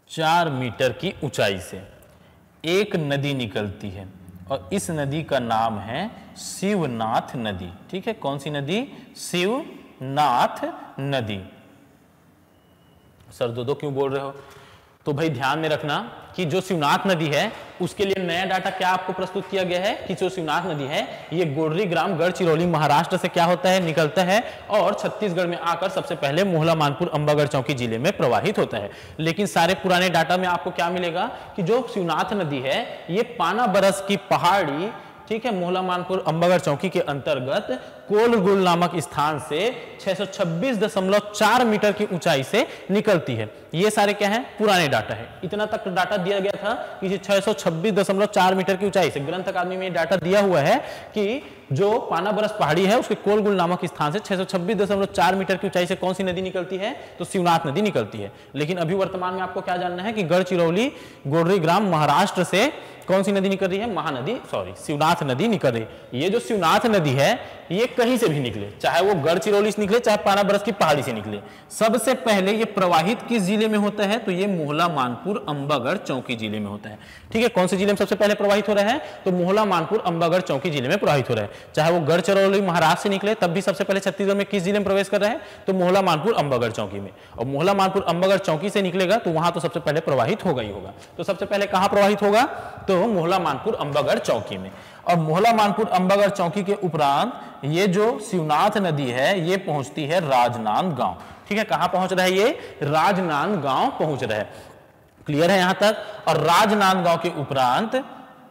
चार मीटर की ऊंचाई से एक नदी निकलती है और इस नदी का नाम है शिवनाथ नदी। ठीक है, कौन सी नदी? शिवनाथ नदी। सर दो दो क्यों बोल रहे हो? तो भाई ध्यान में रखना कि जो शिवनाथ नदी है उसके लिए नया डाटा क्या आपको प्रस्तुत किया गया है कि जो शिवनाथ नदी है ये गोडरी ग्राम गढ़चिरौली महाराष्ट्र से क्या होता है? निकलता है और छत्तीसगढ़ में आकर सबसे पहले मोहला मानपुर अंबागढ़ चौकी जिले में प्रवाहित होता है। लेकिन सारे पुराने डाटा में आपको क्या मिलेगा कि जो शिवनाथ नदी है ये पाना बरस की पहाड़ी, ठीक है, मोहला मानपुर अंबागढ़ चौकी के अंतर्गत कोलगुल नामक स्थान से छह सौ छब्बीस दशमलव चार मीटर की ऊंचाई से निकलती है। ये सारे क्या है? पुराने डाटा है। इतना तक डाटा दिया गया था कि छह सौ छब्बीस दशमलव चार मीटर की ऊंचाई से ग्रंथ अकादमी में डाटा दिया हुआ है कि जो पाना बरस पहाड़ी है उसके कोलगुल नामक स्थान से छह सौ छब्बीस दशमलव चार मीटर की ऊंचाई से कौन सी नदी निकलती है? तो शिवनाथ नदी निकलती है। लेकिन अभी वर्तमान में आपको क्या जानना है कि गढ़चिरौली गोडरी ग्राम महाराष्ट्र से कौन सी नदी निकल रही है? महानदी, सॉरी शिवनाथ नदी निकल रही है। ये जो शिवनाथ नदी है ये कहीं से भी निकले, चाहे वो गढ़चिरौली से निकले चाहे पाना बरस की पहाड़ी से निकले, सबसे पहले ये प्रवाहित किस जिले में होता है? तो ये मोहला मानपुर अंबागढ़ चौकी जिले में होता है। ठीक है, कौन से जिले में सबसे पहले प्रवाहित हो रहा है? तो मोहला मानपुर अंबागढ़ चौकी जिले में प्रवाहित हो रहा है। चाहे वो गढ़चिरौली महाराष्ट्र से निकले तब भी सबसे पहले छत्तीसगढ़ में किस जिले में प्रवेश कर रहा है? तो मोहला मानपुर अंबागढ़ चौकी में। और मोहला मानपुर अंबागढ़ चौकी से निकलेगा तो वहां तो सबसे पहले प्रवाहित होगा ही होगा। तो सबसे पहले कहां प्रवाहित होगा? तो मोहला मानपुर अंबागढ़ चौकी में। और मोहला मानपुर अंबागढ़ चौकी के उपरांत ये जो शिवनाथ नदी है ये पहुंचती है राजनांदगांव। ठीक है, कहां पहुंच रहा है? ये राजनांदगांव पहुंच रहा है। क्लियर है यहां तक? और राजनांदगांव के उपरांत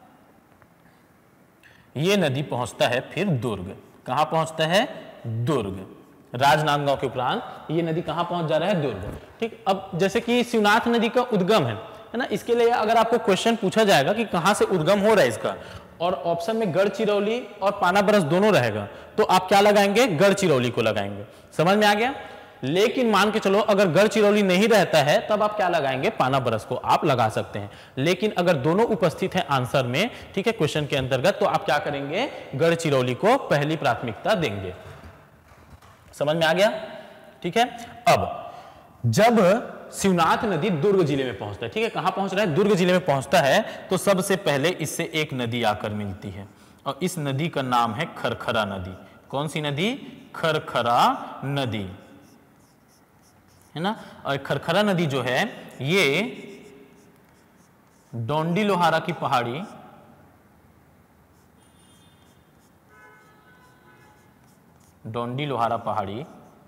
ये नदी पहुंचता है फिर दुर्ग। कहां पहुंचता है? दुर्ग। राजनांदगांव के उपरांत ये नदी कहां पहुंच जा रहा है? दुर्ग। ठीक, अब जैसे कि शिवनाथ नदी का उद्गम है है ना, इसके लिए अगर आपको क्वेश्चन पूछा जाएगा कि कहां से उद्गम हो रहा है इसका, और ऑप्शन में गढ़चिरौली और पाना बरस दोनों रहेगा, तो आप क्या लगाएंगे? गढ़चिरौली को लगाएंगे। समझ में आ गया? लेकिन मान के चलो अगर गढ़चिरौली नहीं रहता है तब आप क्या लगाएंगे? पाना बरस को आप लगा सकते हैं। लेकिन अगर दोनों उपस्थित है आंसर में, ठीक है, क्वेश्चन के अंतर्गत, तो आप क्या करेंगे? गढ़चिरौली को पहली प्राथमिकता देंगे। समझ में आ गया? ठीक है, अब जब शिवनाथ नदी दुर्ग जिले में पहुंचता है, ठीक है, कहां पहुंच रहा है? दुर्ग जिले में पहुंचता है, तो सबसे पहले इससे एक नदी आकर मिलती है और इस नदी का नाम है खरखरा नदी। कौन सी नदी? खरखरा नदी, है ना। और खरखरा नदी जो है ये डोंडी लोहारा की पहाड़ी, डोंडी लोहारा पहाड़ी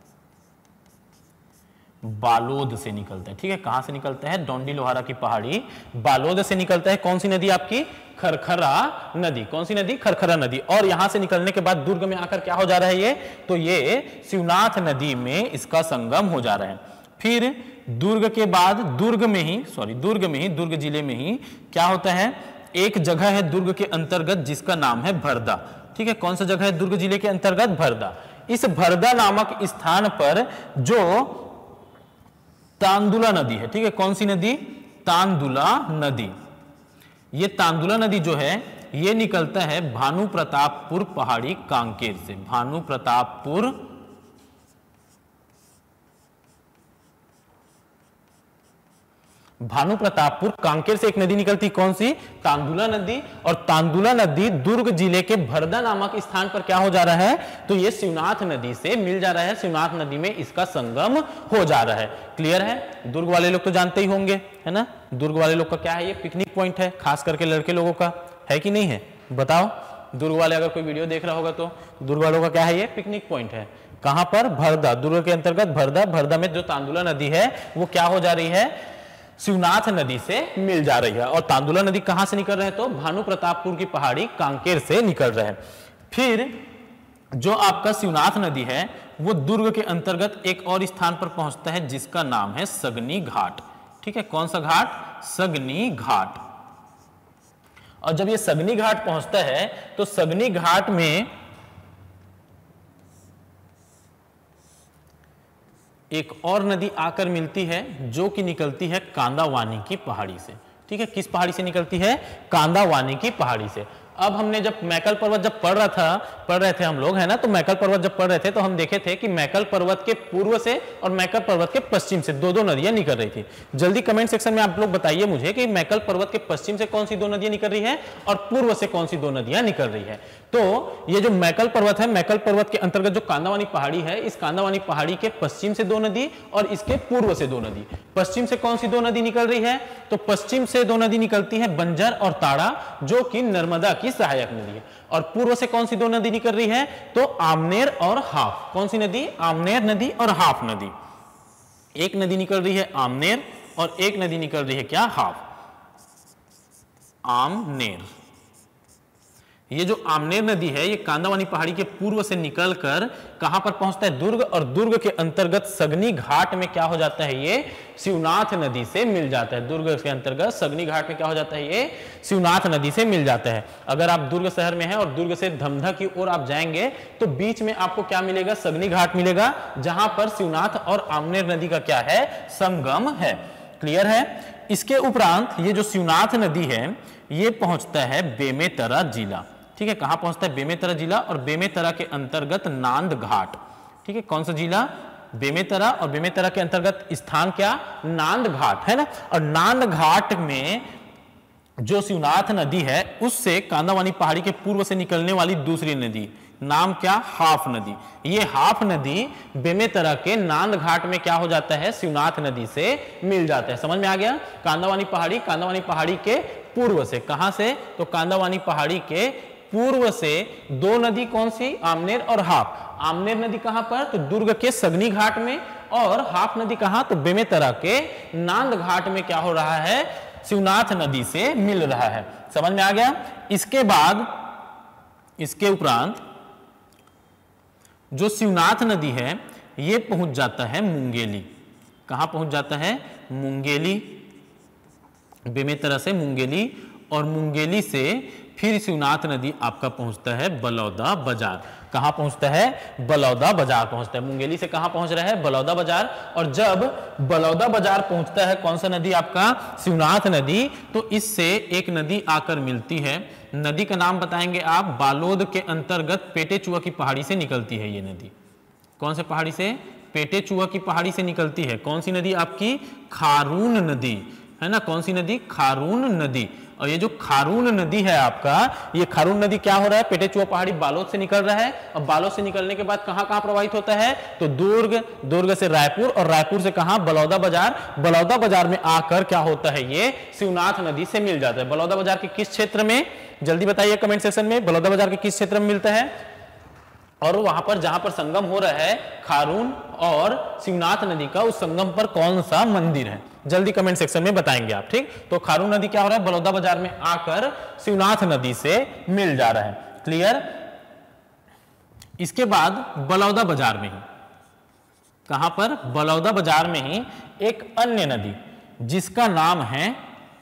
बालोद से निकलता है। ठीक है, कहां से निकलता है? डोंडी लोहारा की पहाड़ी बालोद से निकलता है। कौन सी नदी आपकी? खरखरा नदी। कौन सी नदी? खरखरा नदी। और यहां से निकलने के बाद दुर्ग में आकर क्या हो जा रहा है ये? तो ये शिवनाथ नदी में इसका संगम हो जा रहा है। फिर दुर्ग के बाद दुर्ग में ही सॉरी दुर्ग में ही दुर्ग जिले में ही क्या होता है? एक जगह है दुर्ग के अंतर्गत जिसका नाम है भरदा। ठीक है, कौन सा जगह है दुर्ग जिले के अंतर्गत? भरदा। इस भरदा नामक स्थान पर जो तांदुला नदी है, ठीक है, कौन सी नदी? तांदुला नदी। ये तांदुला नदी जो है ये निकलता है भानु प्रतापपुर पहाड़ी कांकेर से। भानु प्रतापपुर भानु प्रतापपुर कांकेर से एक नदी निकलती, कौन सी? तांदुला नदी। और तांदुला नदी दुर्ग जिले के भरदा नामक स्थान पर क्या हो जा रहा है? तो ये शिवनाथ नदी से मिल जा रहा है। शिवनाथ नदी में इसका संगम हो जा रहा है। क्लियर है? दुर्ग वाले लोग तो जानते ही होंगे, है ना। दुर्ग वाले लोग का क्या है? ये पिकनिक पॉइंट है, खास करके लड़के लोगों का, है कि नहीं है? बताओ, दुर्ग वाले अगर कोई वीडियो देख रहा होगा तो दुर्ग वालों का क्या है? ये पिकनिक पॉइंट है। कहां पर? भरदा। दुर्ग के अंतर्गत भरदा। भरदा में जो तांदुला नदी है वो क्या हो जा रही है? शिवनाथ नदी से मिल जा रही है। और तांदुला नदी कहां से निकल रहा है? तो भानु प्रतापपुर की पहाड़ी कांकेर से निकल रहा है। फिर जो आपका शिवनाथ नदी है वो दुर्ग के अंतर्गत एक और स्थान पर पहुंचता है जिसका नाम है सगनी घाट। ठीक है, कौन सा घाट? सगनी घाट। और जब ये सगनी घाट पहुंचता है तो सगनी घाट में एक और नदी आकर मिलती है जो कि निकलती है कांदावानी की पहाड़ी से। ठीक है, किस पहाड़ी से निकलती है? कांदावानी की पहाड़ी से। अब हमने जब मैकल पर्वत जब पढ़ रहा था पढ़ रहे थे हम लोग, है ना, तो मैकल पर्वत जब पढ़ रहे थे तो हम देखे थे कि मैकल पर्वत के पूर्व से और मैकल पर्वत के पश्चिम से दो दो नदियां निकल रही थी। जल्दी कमेंट सेक्शन में आप लोग बताइए मुझे कि मैकल पर्वत के पश्चिम से कौन सी दो नदियां निकल रही है और पूर्व से कौन सी दो नदियां निकल रही है। तो ये जो मैकल पर्वत है, मैकल पर्वत के अंतर्गत जो कांदावानी पहाड़ी है, इस कांदावानी पहाड़ी के पश्चिम से दो नदी और इसके पूर्व से दो नदी। पश्चिम से कौन सी दो नदी निकल रही है? तो पश्चिम से दो नदी निकलती है बंजर और ताड़ा, जो कि नर्मदा की सहायक नदी है। और पूर्व से कौन सी दो नदी निकल रही है? तो आमनेर और हाफ। कौन सी नदी? आमनेर नदी और हाफ नदी। एक नदी निकल रही है आमनेर और एक नदी निकल रही है क्या? हाफ। आमनेर, ये जो आमनेर नदी है ये कांदावानी पहाड़ी के पूर्व से निकलकर कहां पर पहुंचता है? दुर्ग, और दुर्ग के अंतर्गत सगनी घाट में क्या हो जाता है? ये शिवनाथ नदी से मिल जाता है। दुर्ग के अंतर्गत सगनी घाट में क्या हो जाता है? ये शिवनाथ नदी से मिल जाता है। अगर आप दुर्ग शहर में हैं और दुर्ग से धमधा की ओर आप जाएंगे तो बीच में आपको क्या मिलेगा? सगनी घाट मिलेगा, जहां पर शिवनाथ और आमनेर नदी का क्या है? संगम है। क्लियर है? इसके उपरांत ये जो शिवनाथ नदी है ये पहुंचता है बेमेतरा जिला। ठीक है, कहां पहुंचता है? बेमेतरा जिला, और बेमेतरा के अंतर्गत नांद घाट। ठीक है, कौन सा जिला? बेमेतरा, और बेमेतरा के अंतर्गत स्थान क्या? नांद घाट, है ना। और नांद घाट में जो शिवनाथ नदी है उससे कांदावानी पहाड़ी के पूर्व से निकलने वाली दूसरी नदी, नाम क्या? हाफ नदी। ये हाफ नदी बेमेतरा के नांद घाट में क्या हो जाता है? शिवनाथ नदी से मिल जाता है। समझ में आ गया? कांदावानी पहाड़ी, कांदावानी पहाड़ी के पूर्व से, कहां से? तो कांदावानी पहाड़ी के पूर्व से दो नदी कौन सी? आमनेर और हाफ। आमनेर नदी कहां पर? तो दुर्ग के सगनी घाट में, और हाफ नदी कहां? तो बेमेतरा के नांद घाट में क्या हो रहा है? शिवनाथ नदी से मिल रहा है। समझ में आ गया? इसके बाद, इसके उपरांत जो शिवनाथ नदी है ये पहुंच जाता है मुंगेली। कहां पहुंच जाता है? मुंगेली, बेमेतरा से मुंगेली, और मुंगेली से फिर शिवनाथ नदी आपका पहुंचता है बलौदा बाजार। कहां पहुंचता है? बलौदा बाजार पहुंचता है। मुंगेली से कहां पहुंच रहा है? बलौदा बाजार। और जब बलौदा बाजार पहुंचता है, कौन सा नदी आपका? शिवनाथ नदी। तो इससे एक नदी आकर मिलती है, नदी का नाम बताएंगे आप। बालोद के अंतर्गत पेटेचुआ की पहाड़ी से निकलती है ये नदी। कौन से पहाड़ी से? पेटेचुआ की पहाड़ी से निकलती है। कौन सी नदी आपकी? खारून नदी, है ना। कौन सी नदी? खारून नदी। और ये जो खारून नदी है आपका, ये खारून नदी क्या हो रहा है? पेटेचुआ पहाड़ी बालोद से निकल रहा है, और बालोद से निकलने के बाद कहां कहां प्रवाहित होता है? तो दुर्ग, दुर्ग से रायपुर, और रायपुर से कहां? बलौदा बाजार। बलौदा बाजार में आकर क्या होता है? ये शिवनाथ नदी से मिल जाता है। बलौदा बाजार के किस क्षेत्र में? जल्दी बताइए कमेंट सेक्शन में, बलौदा बाजार के किस क्षेत्र में मिलता है? और वहां पर जहां पर संगम हो रहा है खारून और शिवनाथ नदी का, उस संगम पर कौन सा मंदिर है? जल्दी कमेंट सेक्शन में बताएंगे आप। ठीक, तो खारून नदी क्या हो रहा है? बलौदा बाजार में आकर शिवनाथ नदी से मिल जा रहा है। क्लियर? इसके बाद बलौदा बाजार में ही, कहां पर? बलौदा बाजार में ही एक अन्य नदी जिसका नाम है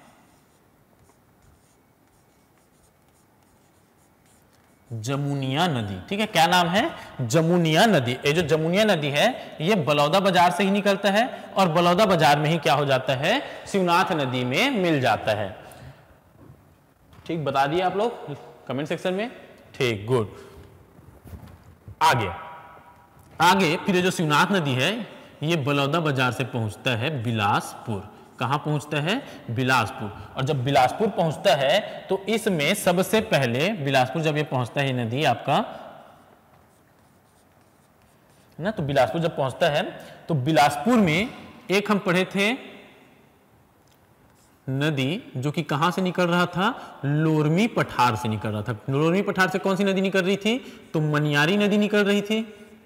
जमुनिया नदी। ठीक है, क्या नाम है? जमुनिया नदी। ये जो जमुनिया नदी है ये बलौदा बाजार से ही निकलता है, और बलौदा बाजार में ही क्या हो जाता है? शिवनाथ नदी में मिल जाता है। ठीक, बता दिए आप लोग कमेंट सेक्शन में। ठीक, गुड। आगे आगे फिर ये जो शिवनाथ नदी है ये बलौदा बाजार से पहुंचता है बिलासपुर। कहां पहुंचता है? बिलासपुर। और जब बिलासपुर पहुंचता है तो इसमें सबसे पहले, बिलासपुर जब ये पहुंचता है नदी आपका, ना, तो बिलासपुर जब पहुंचता है तो बिलासपुर में एक हम पढ़े थे नदी जो कि कहां से निकल रहा था? लोरमी पठार से निकल रहा था। लोरमी पठार से कौन सी नदी निकल रही थी? तो मनियारी नदी निकल रही थी।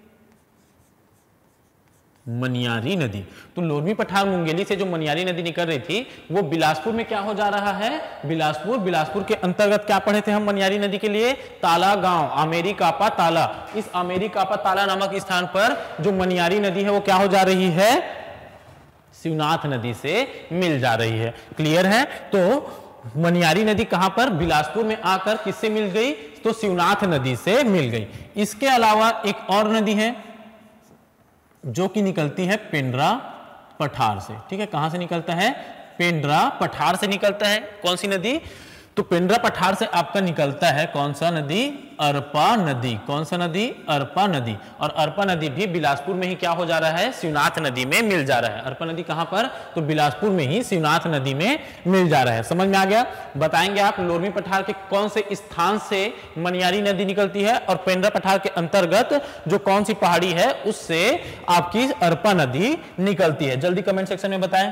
मनियारी नदी। तो लोरमी पठार मुंगेली से जो मनियारी नदी निकल रही थी वो बिलासपुर में क्या हो जा रहा है? बिलासपुर। बिलासपुर के अंतर्गत क्या पढ़े थे हम मनियारी नदी के लिए? ताला गांव, आमेरी कापा ताला। इस आमेरी कापा ताला नामक स्थान पर जो मनियारी नदी है वो क्या हो जा रही है? शिवनाथ नदी से मिल जा रही है। क्लियर है? तो मनियारी नदी कहां पर? बिलासपुर में आकर किससे मिल गई? तो शिवनाथ नदी से मिल गई। इसके अलावा एक और नदी है जो कि निकलती है पेंड्रा पठार से। ठीक है, कहां से निकलता है? पेंड्रा पठार से निकलता है। कौन सी नदी? तो पेंड्रा पठार से आपका निकलता है कौन सा नदी? अरपा नदी। कौन सा नदी? अरपा नदी। और अरपा नदी भी बिलासपुर में ही क्या हो जा रहा है? शिवनाथ नदी में मिल जा रहा है। अरपा नदी कहां पर? तो बिलासपुर में ही शिवनाथ नदी में मिल जा रहा है। समझ में आ गया? बताएंगे आप लोरमी पठार के कौन से स्थान से मनियारी नदी निकलती है और पेंड्रा पठार के अंतर्गत जो कौन सी पहाड़ी है उससे आपकी अरपा नदी निकलती है। जल्दी कमेंट सेक्शन में बताएं।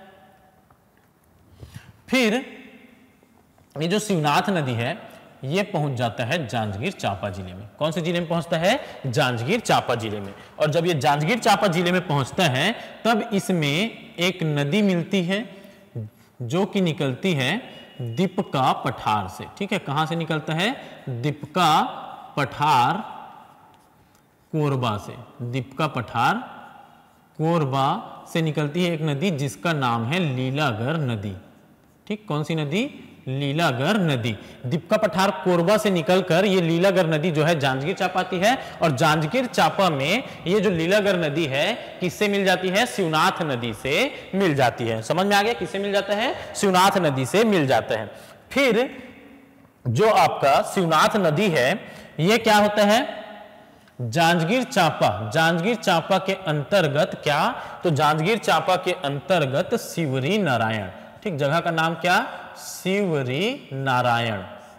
फिर ये जो शिवनाथ नदी है ये पहुंच जाता है जांजगीर चांपा जिले में। कौन से जिले में पहुंचता है? जांजगीर चांपा जिले में। और जब ये जांजगीर चांपा जिले में पहुंचता है तब इसमें एक नदी मिलती है जो कि निकलती है दीपका पठार से। ठीक है, कहां से निकलता है? दीपका पठार कोरबा से। दीपका पठार कोरबा से निकलती है एक नदी जिसका नाम है लीलागर नदी। ठीक, कौन सी नदी? लीलागर नदी। दीपका पठार कोरबा से निकलकर ये लीलागर नदी जो है जांजगीर चांपा आती है और जांजगीर चांपा में ये जो लीलागर नदी है किससे मिल जाती है? शिवनाथ नदी से मिल जाती है। समझ में आ गया? किससे मिल जाता है? शिवनाथ नदी से मिल जाता है। फिर जो आपका शिवनाथ नदी है ये क्या होता है? जांजगीर चांपा। जांजगीर चांपा के अंतर्गत क्या? तो जांजगीर चांपा के अंतर्गत शिवरी नारायण। ठीक, जगह का नाम क्या? शिवरी नारायण।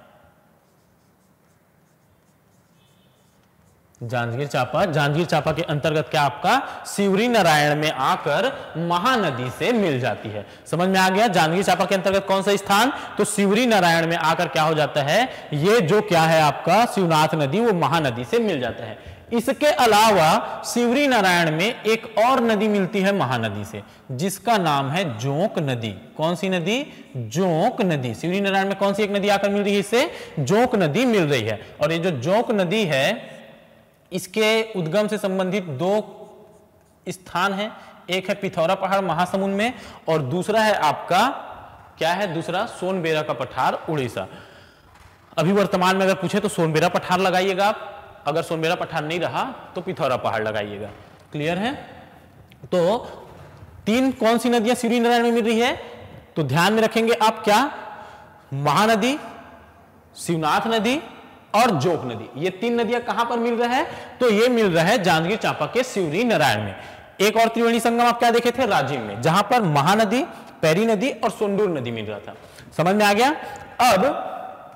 जांजगीर चांपा, जांजगीर चांपा के अंतर्गत क्या आपका? शिवरी नारायण में आकर महानदी से मिल जाती है। समझ में आ गया? जांजगीर चांपा के अंतर्गत कौन सा स्थान? तो शिवरी नारायण में आकर क्या हो जाता है? ये जो क्या है आपका शिवनाथ नदी वो महानदी से मिल जाता है। इसके अलावा शिवरी नारायण में एक और नदी मिलती है महानदी से जिसका नाम है जोंक नदी। कौन सी नदी? जोंक नदी। शिवरी नारायण में कौन सी एक नदी आकर मिल रही है? इससे जोंक नदी मिल रही है। और ये जो जोंक नदी है इसके उद्गम से संबंधित दो स्थान है। एक है पिथौरा पहाड़ महासमुंद में और दूसरा है आपका क्या है? दूसरा सोनबेरा का पठार उड़ीसा। अभी वर्तमान में अगर पूछे तो सोनबेरा पठार लगाइएगा आप, अगर सोनबेरा पठार नहीं रहा तो पिथौरा पहाड़ लगाइएगा। क्लियर है? तो तीन कौन सी नदियां शिवरी नारायण में मिल रही है? तो ध्यान में रखेंगे आप क्या? महानदी, शिवनाथ नदी और जोंक नदी। ये तीन नदियां कहां पर मिल रहा है? तो ये मिल रहा है जांजगीर चांपा के शिवरी नारायण में। एक और त्रिवेणी संगम आप क्या देखे थे? राजिम में, जहां पर महानदी, पैरी नदी और सोंडूर नदी मिल रहा था। समझ में आ गया? अब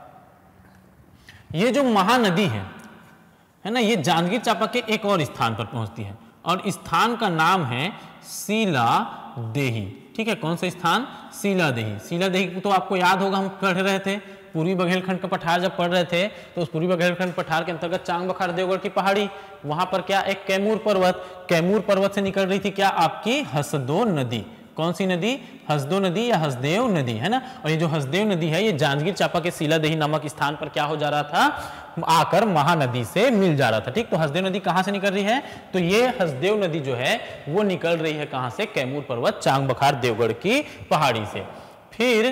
ये जो महानदी है है ना, ये जांजगीर चांपा के एक और स्थान पर पहुंचती है और स्थान का नाम है सीला देही। ठीक है, कौन सा स्थान? सीला देही। सीला देही तो आपको याद होगा, हम पढ़ रहे थे पूर्वी बघेलखंड का पठार जब पढ़ रहे थे तो उस पूर्वी बघेलखंड पठार के अंतर्गत चांग बखार देवगढ़ की पहाड़ी, वहां पर क्या एक कैमूर पर्वत, कैमूर पर्वत से निकल रही थी क्या आपकी? हसदो नदी। कौन सी नदी? हसदो नदी या हसदेव नदी, है ना। और ये जो हसदेव नदी है ये जांजगीर चांपा के सीलादेही नामक स्थान पर क्या हो जा रहा था? आकर महानदी से मिल जा रहा था। ठीक, तो हसदेव नदी कहां से निकल रही है? तो ये हसदेव नदी जो है वो निकल रही है कहां से? कैमूर पर्वत, चांग बखार देवगढ़ की पहाड़ी से। फिर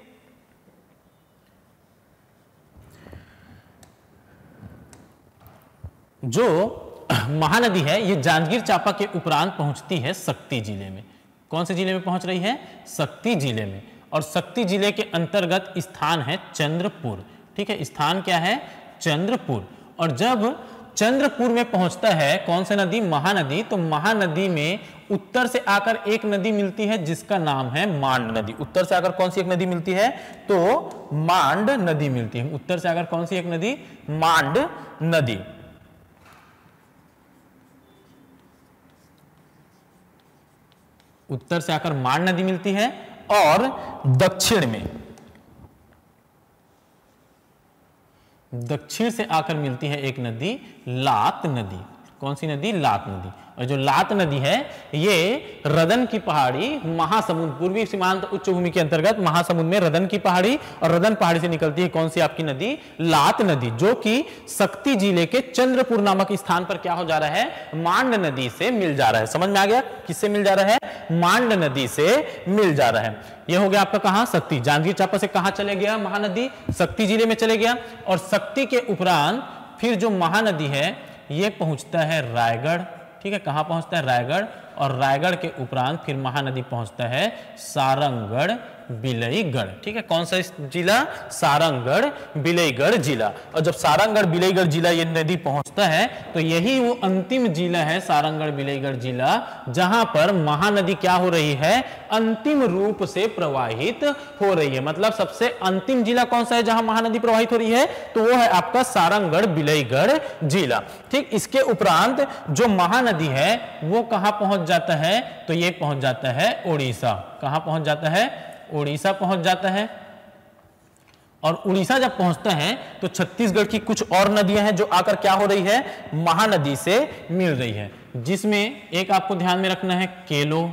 जो महानदी है ये जांजगीर चांपा के उपरांत पहुंचती है शक्ति जिले में। कौन से जिले में पहुंच रही है? शक्ति जिले में। और शक्ति जिले के अंतर्गत स्थान है चंद्रपुर। ठीक है, स्थान क्या है? चंद्रपुर। और जब चंद्रपुर में पहुंचता है कौन सी नदी? महानदी। तो महानदी में उत्तर से आकर एक नदी मिलती है जिसका नाम है मांड नदी। उत्तर से आकर कौन सी एक नदी मिलती है? तो मांड नदी मिलती है। उत्तर से आकर कौन सी एक नदी? मांड नदी। उत्तर से आकर मांड नदी मिलती है और दक्षिण में दक्षिण से आकर मिलती है एक नदी लात नदी। कौन सी नदी? लात नदी। और जो लात नदी है ये रदन की पहाड़ी महासमुंद, पूर्वी सीमांत उच्च भूमि के अंतर्गत महासमुंद में रदन की पहाड़ी और रदन पहाड़ी से निकलती है कौन सी आपकी नदी? लात नदी, जो कि शक्ति जिले के चंद्रपुर नामक स्थान पर क्या हो जा रहा है? मांड नदी से मिल जा रहा है। समझ में आ गया? किससे मिल जा रहा है? मांड नदी से मिल जा रहा है। यह हो गया आपका कहां? शक्ति। जांजगीर चांपा से कहां चले गया महानदी? शक्ति जिले में चले गया। और शक्ति के उपरांत फिर जो महानदी है ये पहुंचता है रायगढ़। ठीक है, कहां पहुंचता है? रायगढ़। और रायगढ़ के उपरांत फिर महानदी पहुंचता है सारंगगढ़ बिलईगढ़। ठीक है, कौन सा जिला? सारंगगढ़ बिलईगढ़ जिला। और जब सारंगगढ़ बिलईगढ़ जिला ये नदी पहुंचता है तो यही वो अंतिम जिला है, सारंगगढ़ बिलईगढ़ जिला, जहां पर महानदी क्या हो रही है? अंतिम रूप से प्रवाहित हो रही है। मतलब सबसे अंतिम जिला कौन सा है जहां महानदी प्रवाहित हो रही है? तो वो है आपका सारंगगढ़ बिलईगढ़ जिला। ठीक, इसके उपरांत जो महानदी है वो कहां पहुंच जाता है? तो ये पहुंच जाता है उड़ीसा। कहां पहुंच जाता है? उड़ीसा पहुंच जाता है। और उड़ीसा जब पहुंचता है तो छत्तीसगढ़ की कुछ और नदियां हैं जो आकर क्या हो रही है? महानदी से मिल रही है, जिसमें एक आपको ध्यान में रखना है केलो,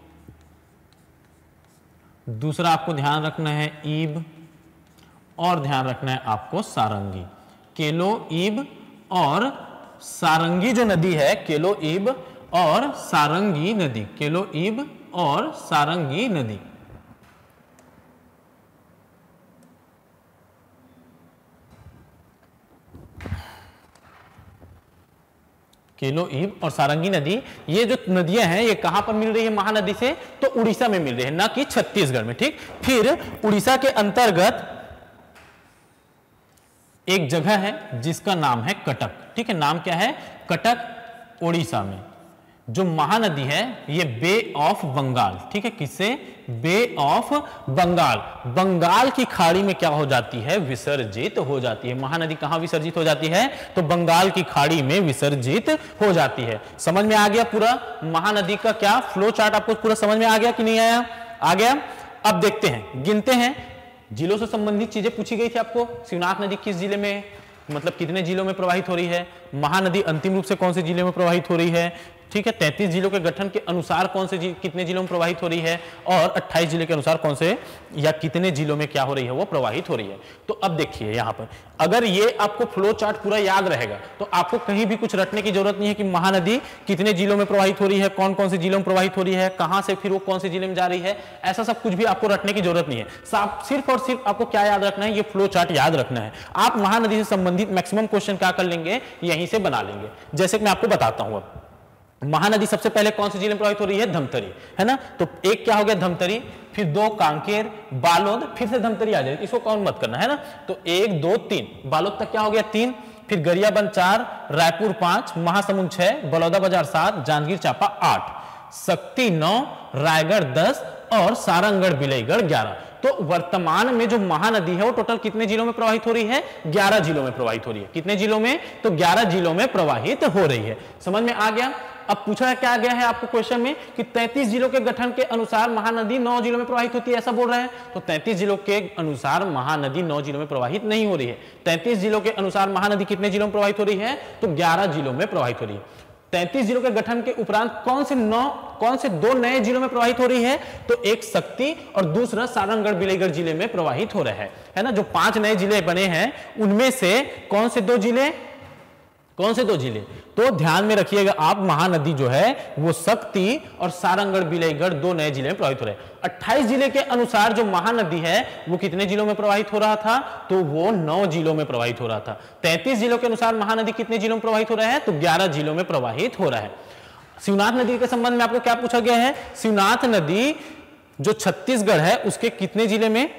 दूसरा आपको ध्यान रखना है ईब, और ध्यान रखना है आपको सारंगी। केलो, ईब और सारंगी जो नदी है, केलो, ईब और सारंगी नदी, केलो, ईब और सारंगी नदी। केलो, ईब और सारंगी नदी, ये जो नदियां हैं ये कहां पर मिल रही है महानदी से? तो उड़ीसा में मिल रही है, ना कि छत्तीसगढ़ में। ठीक, फिर उड़ीसा के अंतर्गत एक जगह है जिसका नाम है कटक। ठीक है, नाम क्या है? कटक। उड़ीसा में जो महानदी है ये बे ऑफ बंगाल, ठीक है, किससे? बे ऑफ बंगाल, बंगाल की खाड़ी में क्या हो जाती है? विसर्जित हो जाती है। महानदी कहां विसर्जित हो जाती है? तो बंगाल की खाड़ी में विसर्जित हो जाती है। समझ में आ गया पूरा महानदी का क्या फ्लो चार्ट? आपको पूरा समझ में आ गया कि नहीं आया? आ गया। अब देखते हैं, गिनते हैं। जिलों से संबंधित चीजें पूछी गई थी आपको। शिवनाथ नदी किस जिले में, मतलब कितने जिलों में प्रवाहित हो रही है? महानदी अंतिम रूप से कौन से जिले में प्रवाहित हो रही है? ठीक है, तैंतीस जिलों के गठन के अनुसार कौन से जी, कितने जिलों में प्रवाहित हो रही है? और अट्ठाईस जिले के अनुसार कौन से या कितने जिलों में क्या हो रही है? वो प्रवाहित हो रही है। तो अब देखिए यहां पर, अगर ये आपको फ्लो चार्ट पूरा याद रहेगा तो आपको कहीं भी कुछ रटने की जरूरत नहीं है कि महानदी कितने जिलों में प्रवाहित हो रही है, कौन कौन से जिलों में प्रवाहित हो रही है, कहां से फिर वो कौन से जिले में जा रही है। ऐसा सब कुछ भी आपको रटने की जरूरत नहीं है। सिर्फ और सिर्फ आपको क्या याद रखना है? ये फ्लो चार्ट याद रखना है। आप महानदी से संबंधित मैक्सिमम क्वेश्चन क्या कर लेंगे? यहीं से बना लेंगे। जैसे कि मैं आपको बताता हूं, अब महानदी सबसे पहले कौन से जिले में प्रवाहित हो रही है? धमतरी, है ना। तो एक क्या हो गया? धमतरी, फिर दो कांकेर, बालोद, फिर से धमतरी आ जाएगी, इसको काउंट मत करना, है ना। तो एक, दो, तीन, बालोद तक क्या हो गया? तीन, फिर गरियाबंद चार, रायपुर पांच, महासमुंद छह, बलौदाबाजार सात, जांजगीर चांपा आठ, शक्ति नौ, रायगढ़ दस और सारंगगढ़ बिलईगढ़ ग्यारह। तो वर्तमान में जो महानदी है वो टोटल कितने जिलों में प्रवाहित हो रही है? ग्यारह जिलों में प्रवाहित हो रही है। कितने जिलों में? तो ग्यारह जिलों में प्रवाहित हो रही है। समझ में आ गया? अब पूछा क्या गया है आपको क्वेश्चन में कि तैंतीस जिलों के गठन के अनुसार महानदी नौ जिलों में प्रवाहित होती है, ऐसा बोल रहा है। तो तैंतीस जिलों के अनुसार महानदी नौ जिलों में प्रवाहित नहीं हो रही है। तैंतीस जिलों के अनुसार महानदी कितने जिलों में प्रवाहित हो रही है? तो ग्यारह जिलों में प्रवाहित हो रही है। तैंतीस जिलों के गठन के उपरांत कौन से नौ कौन से दो नए जिलों में प्रवाहित हो रही है? तो एक शक्ति और दूसरा सारंगगढ़ बिलईगढ़ जिले में प्रवाहित हो रहा है, है ना। जो पांच नए जिले बने हैं उनमें से कौन से दो जिले कौन से दो जिले? तो ध्यान में रखिएगा आप, महानदी जो है वो शक्ति और सारंगगढ़ बिलईगढ़ दो नए जिले में प्रवाहित हो रहे हैं। अट्ठाईस जिले के अनुसार जो महानदी है वो कितने जिलों में प्रवाहित हो रहा था? तो वो नौ जिलों में प्रवाहित हो रहा था। तैंतीस जिलों के अनुसार महानदी कितने जिलों में प्रवाहित हो रहा है? तो ग्यारह जिलों में प्रवाहित हो रहा है। शिवनाथ नदी के संबंध में आपको क्या पूछा गया है? शिवनाथ नदी जो छत्तीसगढ़ है उसके कितने जिले में?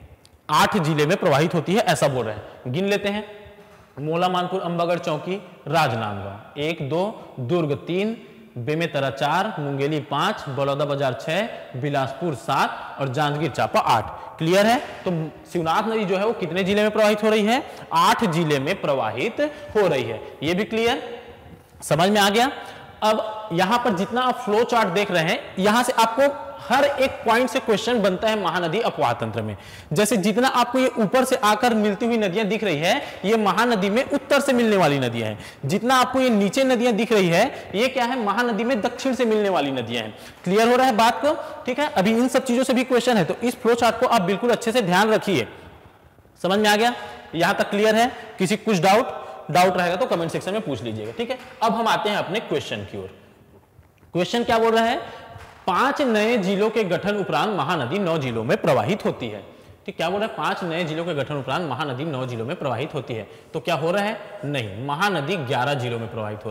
आठ जिले में प्रवाहित होती है, ऐसा बोल रहे हैं। गिन लेते हैं। मोला मानपुर, अंबागढ़ चौकी, राजनांदगांव एक, दो, दुर्ग तीन, बेमेतरा चार, मुंगेली पांच, बलौदाबाजार छह, बिलासपुर सात और जांजगीर चांपा आठ। क्लियर है? तो शिवनाथ नदी जो है वो कितने जिले में प्रवाहित हो रही है? आठ जिले में प्रवाहित हो रही है। ये भी क्लियर समझ में आ गया। अब यहां पर जितना आप फ्लो चार्ट देख रहे हैं, यहां से आपको हर एक पॉइंट से क्वेश्चन बनता है महानदी अपवाह तंत्र में। जैसे जितना आपको ये ऊपर से आकर मिलती हुई नदियां दिख रही है, ये महानदी में उत्तर से मिलने वाली नदियां हैं। जितना आपको ये नीचे नदियां दिख रही है, ये क्या है? महानदी में दक्षिण से मिलने वाली नदियां हैं। क्लियर हो रहा है बात को? ठीक है। अभी इन सब चीजों से भी क्वेश्चन है, तो इस फ्लो चार्ट को आप बिल्कुल अच्छे से ध्यान रखिए। समझ में आ गया? यहां तक क्लियर है? किसी कुछ डाउट डाउट रहेगा तो कमेंट सेक्शन में पूछ लीजिएगा। ठीक है। अब हम आते हैं अपने क्वेश्चन की ओर। क्वेश्चन क्या बोल रहा है? पांच नए जिलों के गठन उपरांत महानदी नौ जिलों में प्रवाहित होती है। ठीक, क्या बोल रहा है? पांच नए जिलों के गठन उपरांत महानदी नौ जिलों में प्रवाहित होती है। तो क्या हो रहा है? नहीं, महानदी ग्यारह जिलों में प्रवाहित हो रहा है।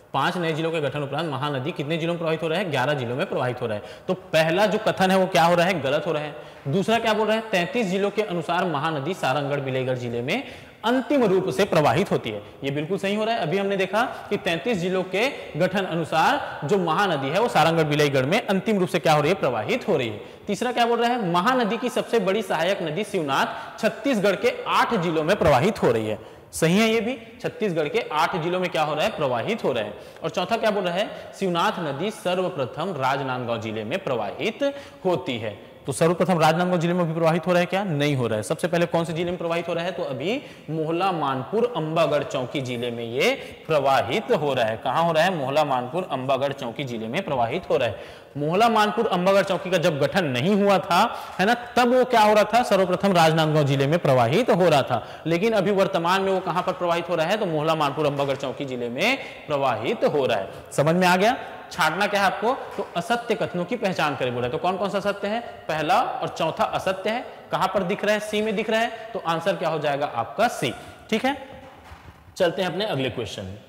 पांच नए जिलों के गठन उपरांत महानदी कितने जिलों में प्रवाहित हो रहा है? ग्यारह जिलों में प्रवाहित हो रहा है। तो पहला जो कथन है वो क्या हो रहा है? गलत हो रहा है। दूसरा क्या बोल रहा है? तैंतीस जिलों के अनुसार महानदी सारंगढ़ बिलेगढ़ जिले में अंतिम रूप से प्रवाहित होती है। ये बिल्कुल सही हो रहा है। अभी हमने देखा कि तैंतीस जिलों के गठन अनुसार जो महानदी है वो सारंगढ़ बिलेगढ़ में अंतिम रूप से क्या हो रही है? प्रवाहित हो रही है। तीसरा क्या बोल रहा है? महानदी की सबसे बड़ी सहायक नदी शिवनाथ छत्तीसगढ़ के आठ जिलों में प्रवाहित हो रही है। सही है ये भी, छत्तीसगढ़ के आठ जिलों में क्या हो रहा है? प्रवाहित हो रहा है। और चौथा क्या बोल रहा है? शिवनाथ नदी सर्वप्रथम राजनांदगांव जिले में प्रवाहित होती है। तो सर्वप्रथम राजनांदगांव जिले में भी प्रवाहित हो रहा है क्या? नहीं हो रहा है। सबसे पहले कौन से जिले में प्रवाहित हो रहा है? तो अभी मोहला मानपुर अंबागढ़ चौकी जिले में ये प्रवाहित हो रहा है। कहां हो रहा है? मोहला मानपुर अंबागढ़ चौकी जिले में प्रवाहित हो रहा है। मोहला मानपुर अंबागढ़ चौकी का जब गठन नहीं हुआ था, है ना, तब वो क्या हो रहा था? सर्वप्रथम राजनांदगांव जिले में प्रवाहित हो रहा था। लेकिन अभी वर्तमान में वो कहां पर प्रवाहित हो रहा है? तो मोहला मानपुर अंबागढ़ चौकी जिले में प्रवाहित हो रहा है। समझ में आ गया? छांटना क्या है आपको? तो असत्य कथनों की पहचान करें बोला है। तो कौन कौन सा सत्य है? पहला और चौथा असत्य है। कहां पर दिख रहा है? सी में दिख रहा है। तो आंसर क्या हो जाएगा आपका? सी। ठीक है, चलते हैं अपने अगले क्वेश्चन में।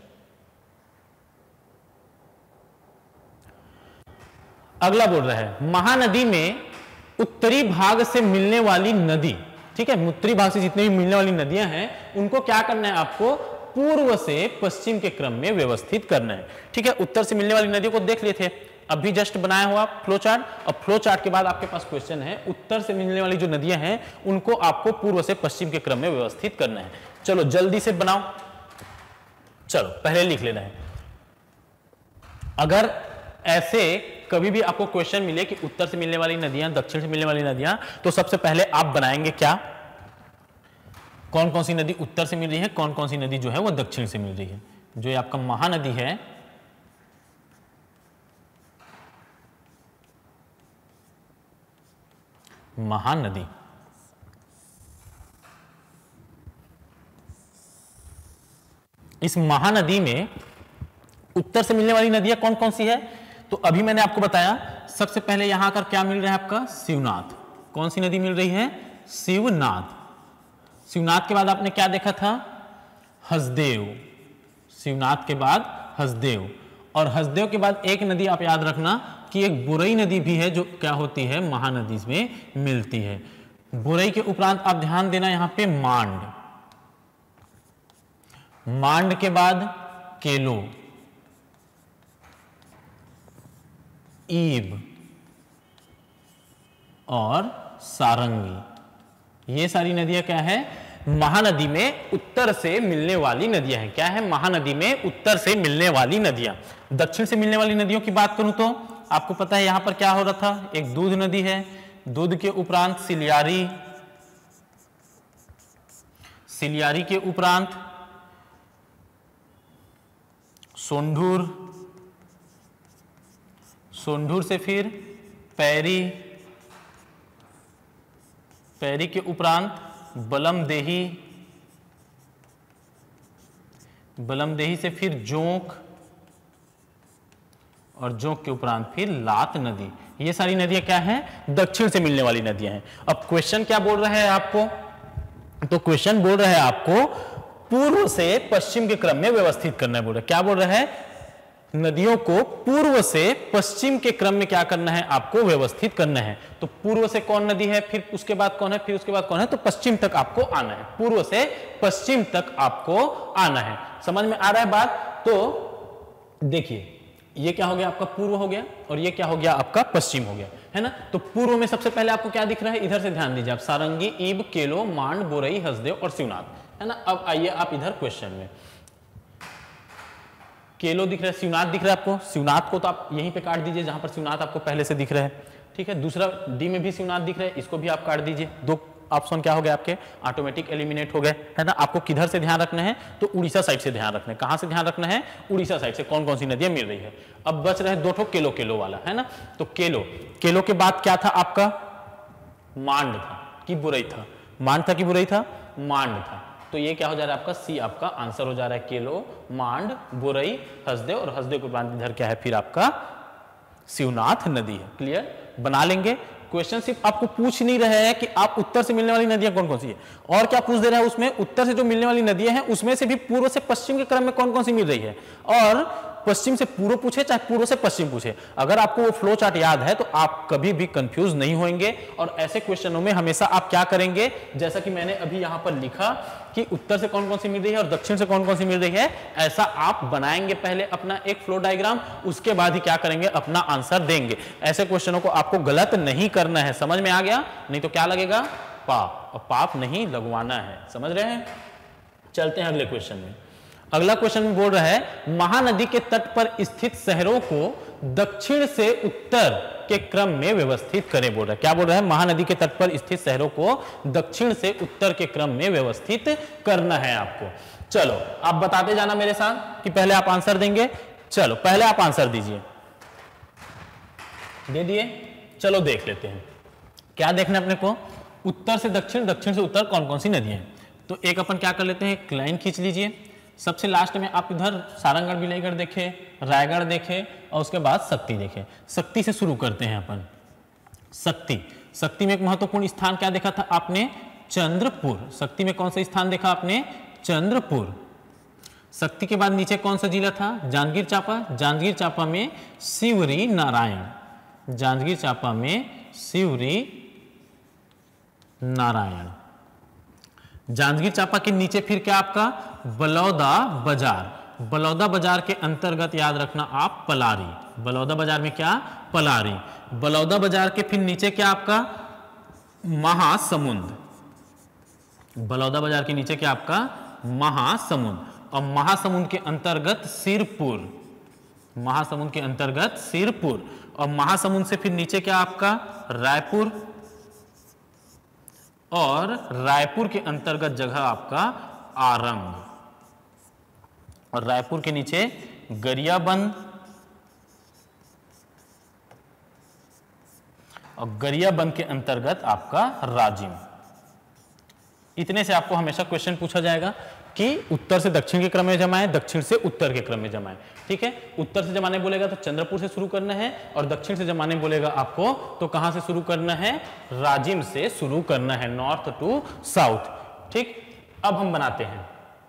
अगला बोल रहा है महानदी में उत्तरी भाग से मिलने वाली नदी, ठीक है, उत्तरी भाग से जितनी भी मिलने वाली नदियां हैं उनको क्या करना है आपको? पूर्व से पश्चिम के क्रम में व्यवस्थित करना है। ठीक है, उत्तर से मिलने वाली नदियों को देख लेते हैं, अभी जस्ट बनाया हुआ फ्लो चार्ट। और फ्लो चार्ट के बाद आपके पास क्वेश्चन है, उत्तर से मिलने वाली जो नदियां हैं उनको आपको पूर्व से पश्चिम के क्रम में व्यवस्थित करना है। चलो जल्दी से बनाओ, चलो पहले लिख लेना है। अगर ऐसे कभी भी आपको क्वेश्चन मिले कि उत्तर से मिलने वाली नदियां, दक्षिण से मिलने वाली नदियां, तो सबसे पहले आप बनाएंगे क्या? कौन कौन सी नदी उत्तर से मिल रही है, कौन कौन सी नदी जो है वो दक्षिण से मिल रही है। जो ये आपका महानदी है, महानदी इस महानदी में उत्तर से मिलने वाली नदियां कौन कौन सी है? तो अभी मैंने आपको बताया, सबसे पहले यहां आकर क्या मिल रहा है आपका? शिवनाथ। कौन सी नदी मिल रही है? शिवनाथ। शिवनाथ के बाद आपने क्या देखा था? हसदेव। शिवनाथ के बाद हसदेव, और हसदेव के बाद एक नदी आप याद रखना कि एक बुरई नदी भी है जो क्या होती है? महानदी में मिलती है। बुरई के उपरांत आप ध्यान देना यहां पे मांड, मांड के बाद केलो, ईब और सारंगी। ये सारी नदियां क्या है? महानदी में उत्तर से मिलने वाली नदियां हैं। क्या है? महानदी में उत्तर से मिलने वाली नदियां। दक्षिण से मिलने वाली नदियों की बात करूं तो आपको पता है यहां पर क्या हो रहा था? एक दूध नदी है, दूध के उपरांत सिलियारी, सिलियारी के उपरांत सोंढूर, सोंढूर से फिर पैरी, पैरी के उपरांत बलमदेही, बलमदेही से फिर जोंक, और जोंक के उपरांत फिर लात नदी। ये सारी नदियां क्या हैं? दक्षिण से मिलने वाली नदियां हैं। अब क्वेश्चन क्या बोल रहा है आपको? तो क्वेश्चन बोल रहा है आपको पूर्व से पश्चिम के क्रम में व्यवस्थित करना है। बोल रहा है क्या? बोल रहा है नदियों को पूर्व से पश्चिम के क्रम में क्या करना है? आपको व्यवस्थित करना है। तो पूर्व से कौन नदी है, फिर उसके बाद कौन है, फिर उसके बाद कौन है? तो पश्चिम तक आपको आना है। पूर्व से पश्चिम तक आपको आना है। समझ में आ रहा है बात? तो देखिए, ये क्या हो गया आपका? पूर्व हो गया, और ये क्या हो गया आपका? पश्चिम हो गया, है ना। तो पूर्व में सबसे पहले आपको क्या दिख रहा है? इधर से ध्यान दीजिए आप, सारंगी, ईब, केलो, मांड, बोरई, हसदेव और शिवनाथ, है ना। अब आइए आप इधर क्वेश्चन में, केलो दिख रहा है, शिवनाथ दिख रहा है आपको। शिवनाथ को तो आप यहीं पे काट दीजिए जहां पर शिवनाथ आपको पहले से दिख रहा है, ठीक है। दूसरा डी में भी शिवनाथ दिख रहा है, इसको भी आप काट दीजिए। दो ऑप्शन क्या हो गए आपके? ऑटोमेटिक एलिमिनेट हो गए, है ना। आपको किधर से ध्यान रखना है? तो उड़ीसा साइड से ध्यान रखना है। कहां से ध्यान रखना है? उड़ीसा साइड से कौन कौन सी नदियां मिल रही है। अब बच रहे दो ठो केलो केलो वाला, है ना। तो केलो, केलो के बाद क्या था आपका? मांड था कि बुरई था? मांड था कि बुरई था? मांड था। तो ये क्या हो जा रहा है आपका? सी आपका आंसर हो जा रहा है। केलो, मांड, बुरई, हसदेव, और हसदेव के बाद इधर क्या है फिर आपका? शिवनाथ नदी है। क्लियर? बना लेंगे। क्वेश्चन सिर्फ आपको पूछ नहीं रहे हैं कि आप उत्तर से मिलने वाली नदियां कौन कौन सी है, और क्या पूछ दे रहा है उसमें? उत्तर से जो मिलने वाली नदियां हैं उसमें से भी पूर्व से पश्चिम के क्रम में कौन कौन सी मिल रही है, और पश्चिम से पूर्व पूछे चाहे पूर्व से पश्चिम पूछे, अगर आपको वो फ्लो चार्ट याद है तो आप कभी भी कंफ्यूज नहीं होंगे। और ऐसे क्वेश्चनों में हमेशा आप क्या करेंगे, जैसा कि मैंने अभी यहां पर लिखा कि उत्तर से कौन कौन सी मिल रही है और दक्षिण से कौन कौन सी मिल रही है, ऐसा आप बनाएंगे पहले अपना एक फ्लो डायग्राम, उसके बाद ही क्या करेंगे, अपना आंसर देंगे। ऐसे क्वेश्चनों को आपको गलत नहीं करना है, समझ में आ गया? नहीं तो क्या लगेगा, पाप, और पाप नहीं लगवाना है, समझ रहे हैं? चलते हैं अगले क्वेश्चन में। अगला क्वेश्चन में बोल रहा है महानदी के तट पर स्थित शहरों को दक्षिण से उत्तर के क्रम में व्यवस्थित करें, बोल रहा है। क्या बोल रहा है, महानदी के तट पर स्थित शहरों को दक्षिण से उत्तर के क्रम में व्यवस्थित करना है आपको। चलो आप बताते जाना मेरे साथ कि पहले आप आंसर देंगे। चलो पहले आप आंसर दीजिए, दे दिए। चलो देख लेते हैं क्या देखना है अपने को, उत्तर से दक्षिण, दक्षिण से उत्तर कौन कौन सी नदियां हैं। तो एक अपन क्या कर लेते हैं, एक लाइन खींच लीजिए। सबसे लास्ट में आप इधर सारंगढ़ विलयगढ़ देखे, रायगढ़ देखे और उसके बाद शक्ति देखे। शक्ति से शुरू करते हैं अपन। शक्ति, शक्ति में एक महत्वपूर्ण स्थान क्या देखा था आपने, चंद्रपुर। शक्ति में कौन सा स्थान देखा आपने, चंद्रपुर। शक्ति के बाद नीचे कौन सा जिला था, जांजगीर चांपा। जांजगीर चांपा में शिवरी नारायण, जांजगीर चांपा में शिवरी नारायण। जांजगीर चांपा के नीचे फिर क्या आपका, बलौदा बाजार। बलौदा बाजार के अंतर्गत याद रखना आप पलारी। बलौदा बाजार में क्या, पलारी। बलौदा बाजार के फिर नीचे क्या आपका, महासमुंद। बलौदा बाजार के नीचे क्या आपका, महासमुंद। और महासमुंद के अंतर्गत सिरपुर। महासमुंद के अंतर्गत सिरपुर। और महासमुंद से फिर नीचे क्या आपका, रायपुर। और रायपुर के अंतर्गत जगह आपका आरंग। और रायपुर के नीचे गरियाबंद। और गरियाबंद के अंतर्गत आपका राजिम। इतने से आपको हमेशा क्वेश्चन पूछा जाएगा कि उत्तर से दक्षिण के क्रम में जमाएं, दक्षिण से उत्तर के क्रम में जमाएं। ठीक है, उत्तर से जमाने बोलेगा तो चंद्रपुर से शुरू करना है, और दक्षिण से जमाने बोलेगा आपको तो कहां से शुरू करना है, राजिम से शुरू करना है, नॉर्थ टू साउथ। ठीक, अब हम बनाते हैं।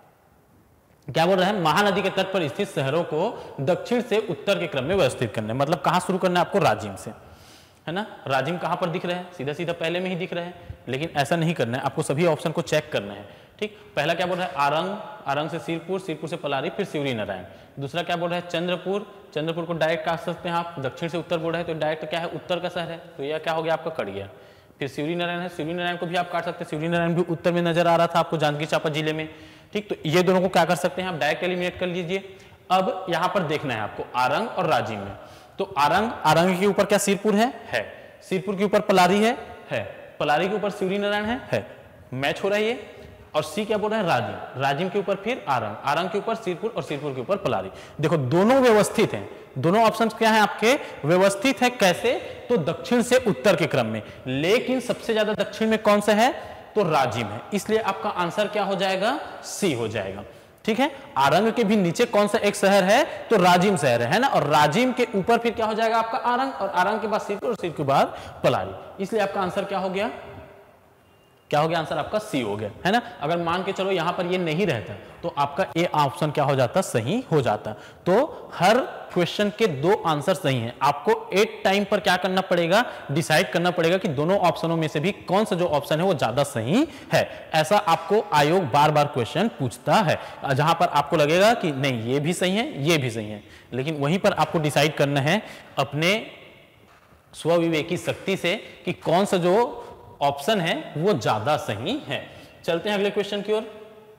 क्या बोल रहा है, महानदी के तट पर स्थित शहरों को दक्षिण से उत्तर के क्रम में व्यवस्थित करना है। मतलब कहां शुरू करना है आपको, राजिम से, है ना। राजिम कहां पर दिख रहे हैं, सीधा सीधा पहले में ही दिख रहे हैं, लेकिन ऐसा नहीं करना है, आपको सभी ऑप्शन को चेक करना है। ठीक, पहला क्या बोल रहा है, आरंग। आरंग से सिरपुर, सिरपुर से पलारी, फिर शिवरी नारायण। दूसरा क्या बोल रहा है, चंद्रपुर। चंद्रपुर को डायरेक्ट काट सकते हैं आप, दक्षिण से उत्तर बोल रहे हैं तो डायरेक्ट क्या है, उत्तर का शहर है, तो यह क्या हो गया आपका, कट गया। फिर शिवरी नारायण है, शिवरी नारायण को भी आप काट सकते हैं, शिवरी नारायण भी उत्तर में नजर आ रहा था आपको जांजगीर चांपा जिले में। ठीक, तो ये दोनों को क्या कर सकते हैं आप, डायरेक्ट एलिमिनेट कर लीजिए। अब यहां पर देखना है आपको आरंग और राजिम में। तो आरंग, आरंग के ऊपर क्या सिरपुर है, है। सिरपुर के ऊपर पलारी है, है। पलारी के ऊपर शिवरी नारायण है, है। मैच हो रहा है ये। और सी क्या बोल रहा है, राजिम। राजिम के ऊपर फिर आरंग, आरंग के ऊपर सिरपुर और सिरपुर के ऊपर पलारी। देखो दोनों व्यवस्थित हैं, दोनों ऑप्शंस क्या हैं आपके, व्यवस्थित है। कैसे, तो दक्षिण से उत्तर के क्रम में, लेकिन सबसे ज्यादा दक्षिण में कौन सा है, तो राजिम है। इसलिए आपका आंसर क्या हो जाएगा, सी हो जाएगा। ठीक है, आरंग के भी नीचे कौन सा एक शहर है, तो राजिम शहर है ना, और राजिम के ऊपर फिर क्या हो जाएगा आपका आरंग, और आरंग के बाद सिरपुर और सिरपुर के बाद पलारी। इसलिए आपका आंसर क्या हो गया, क्या हो गया, आंसर आपका सी हो गया, है ना। अगर मान के चलो यहां पर ये नहीं रहता तो आपका ए ऑप्शन क्या हो जाता, सही हो जाता। तो हर क्वेश्चन के दो आंसर सही हैं। आपको एट टाइम पर क्या करना पड़ेगा, डिसाइड करना पड़ेगा कि दोनों ऑप्शनों में से भी कौन सा जो ऑप्शन है वो ज्यादा सही है। ऐसा आपको आयोग बार बार क्वेश्चन पूछता है, जहां पर आपको लगेगा कि नहीं ये भी सही है, ये भी सही है, लेकिन वहीं पर आपको डिसाइड करना है अपने स्वविवेकी शक्ति से कि कौन सा जो ऑप्शन है वो ज्यादा सही है। चलते हैं अगले क्वेश्चन की ओर।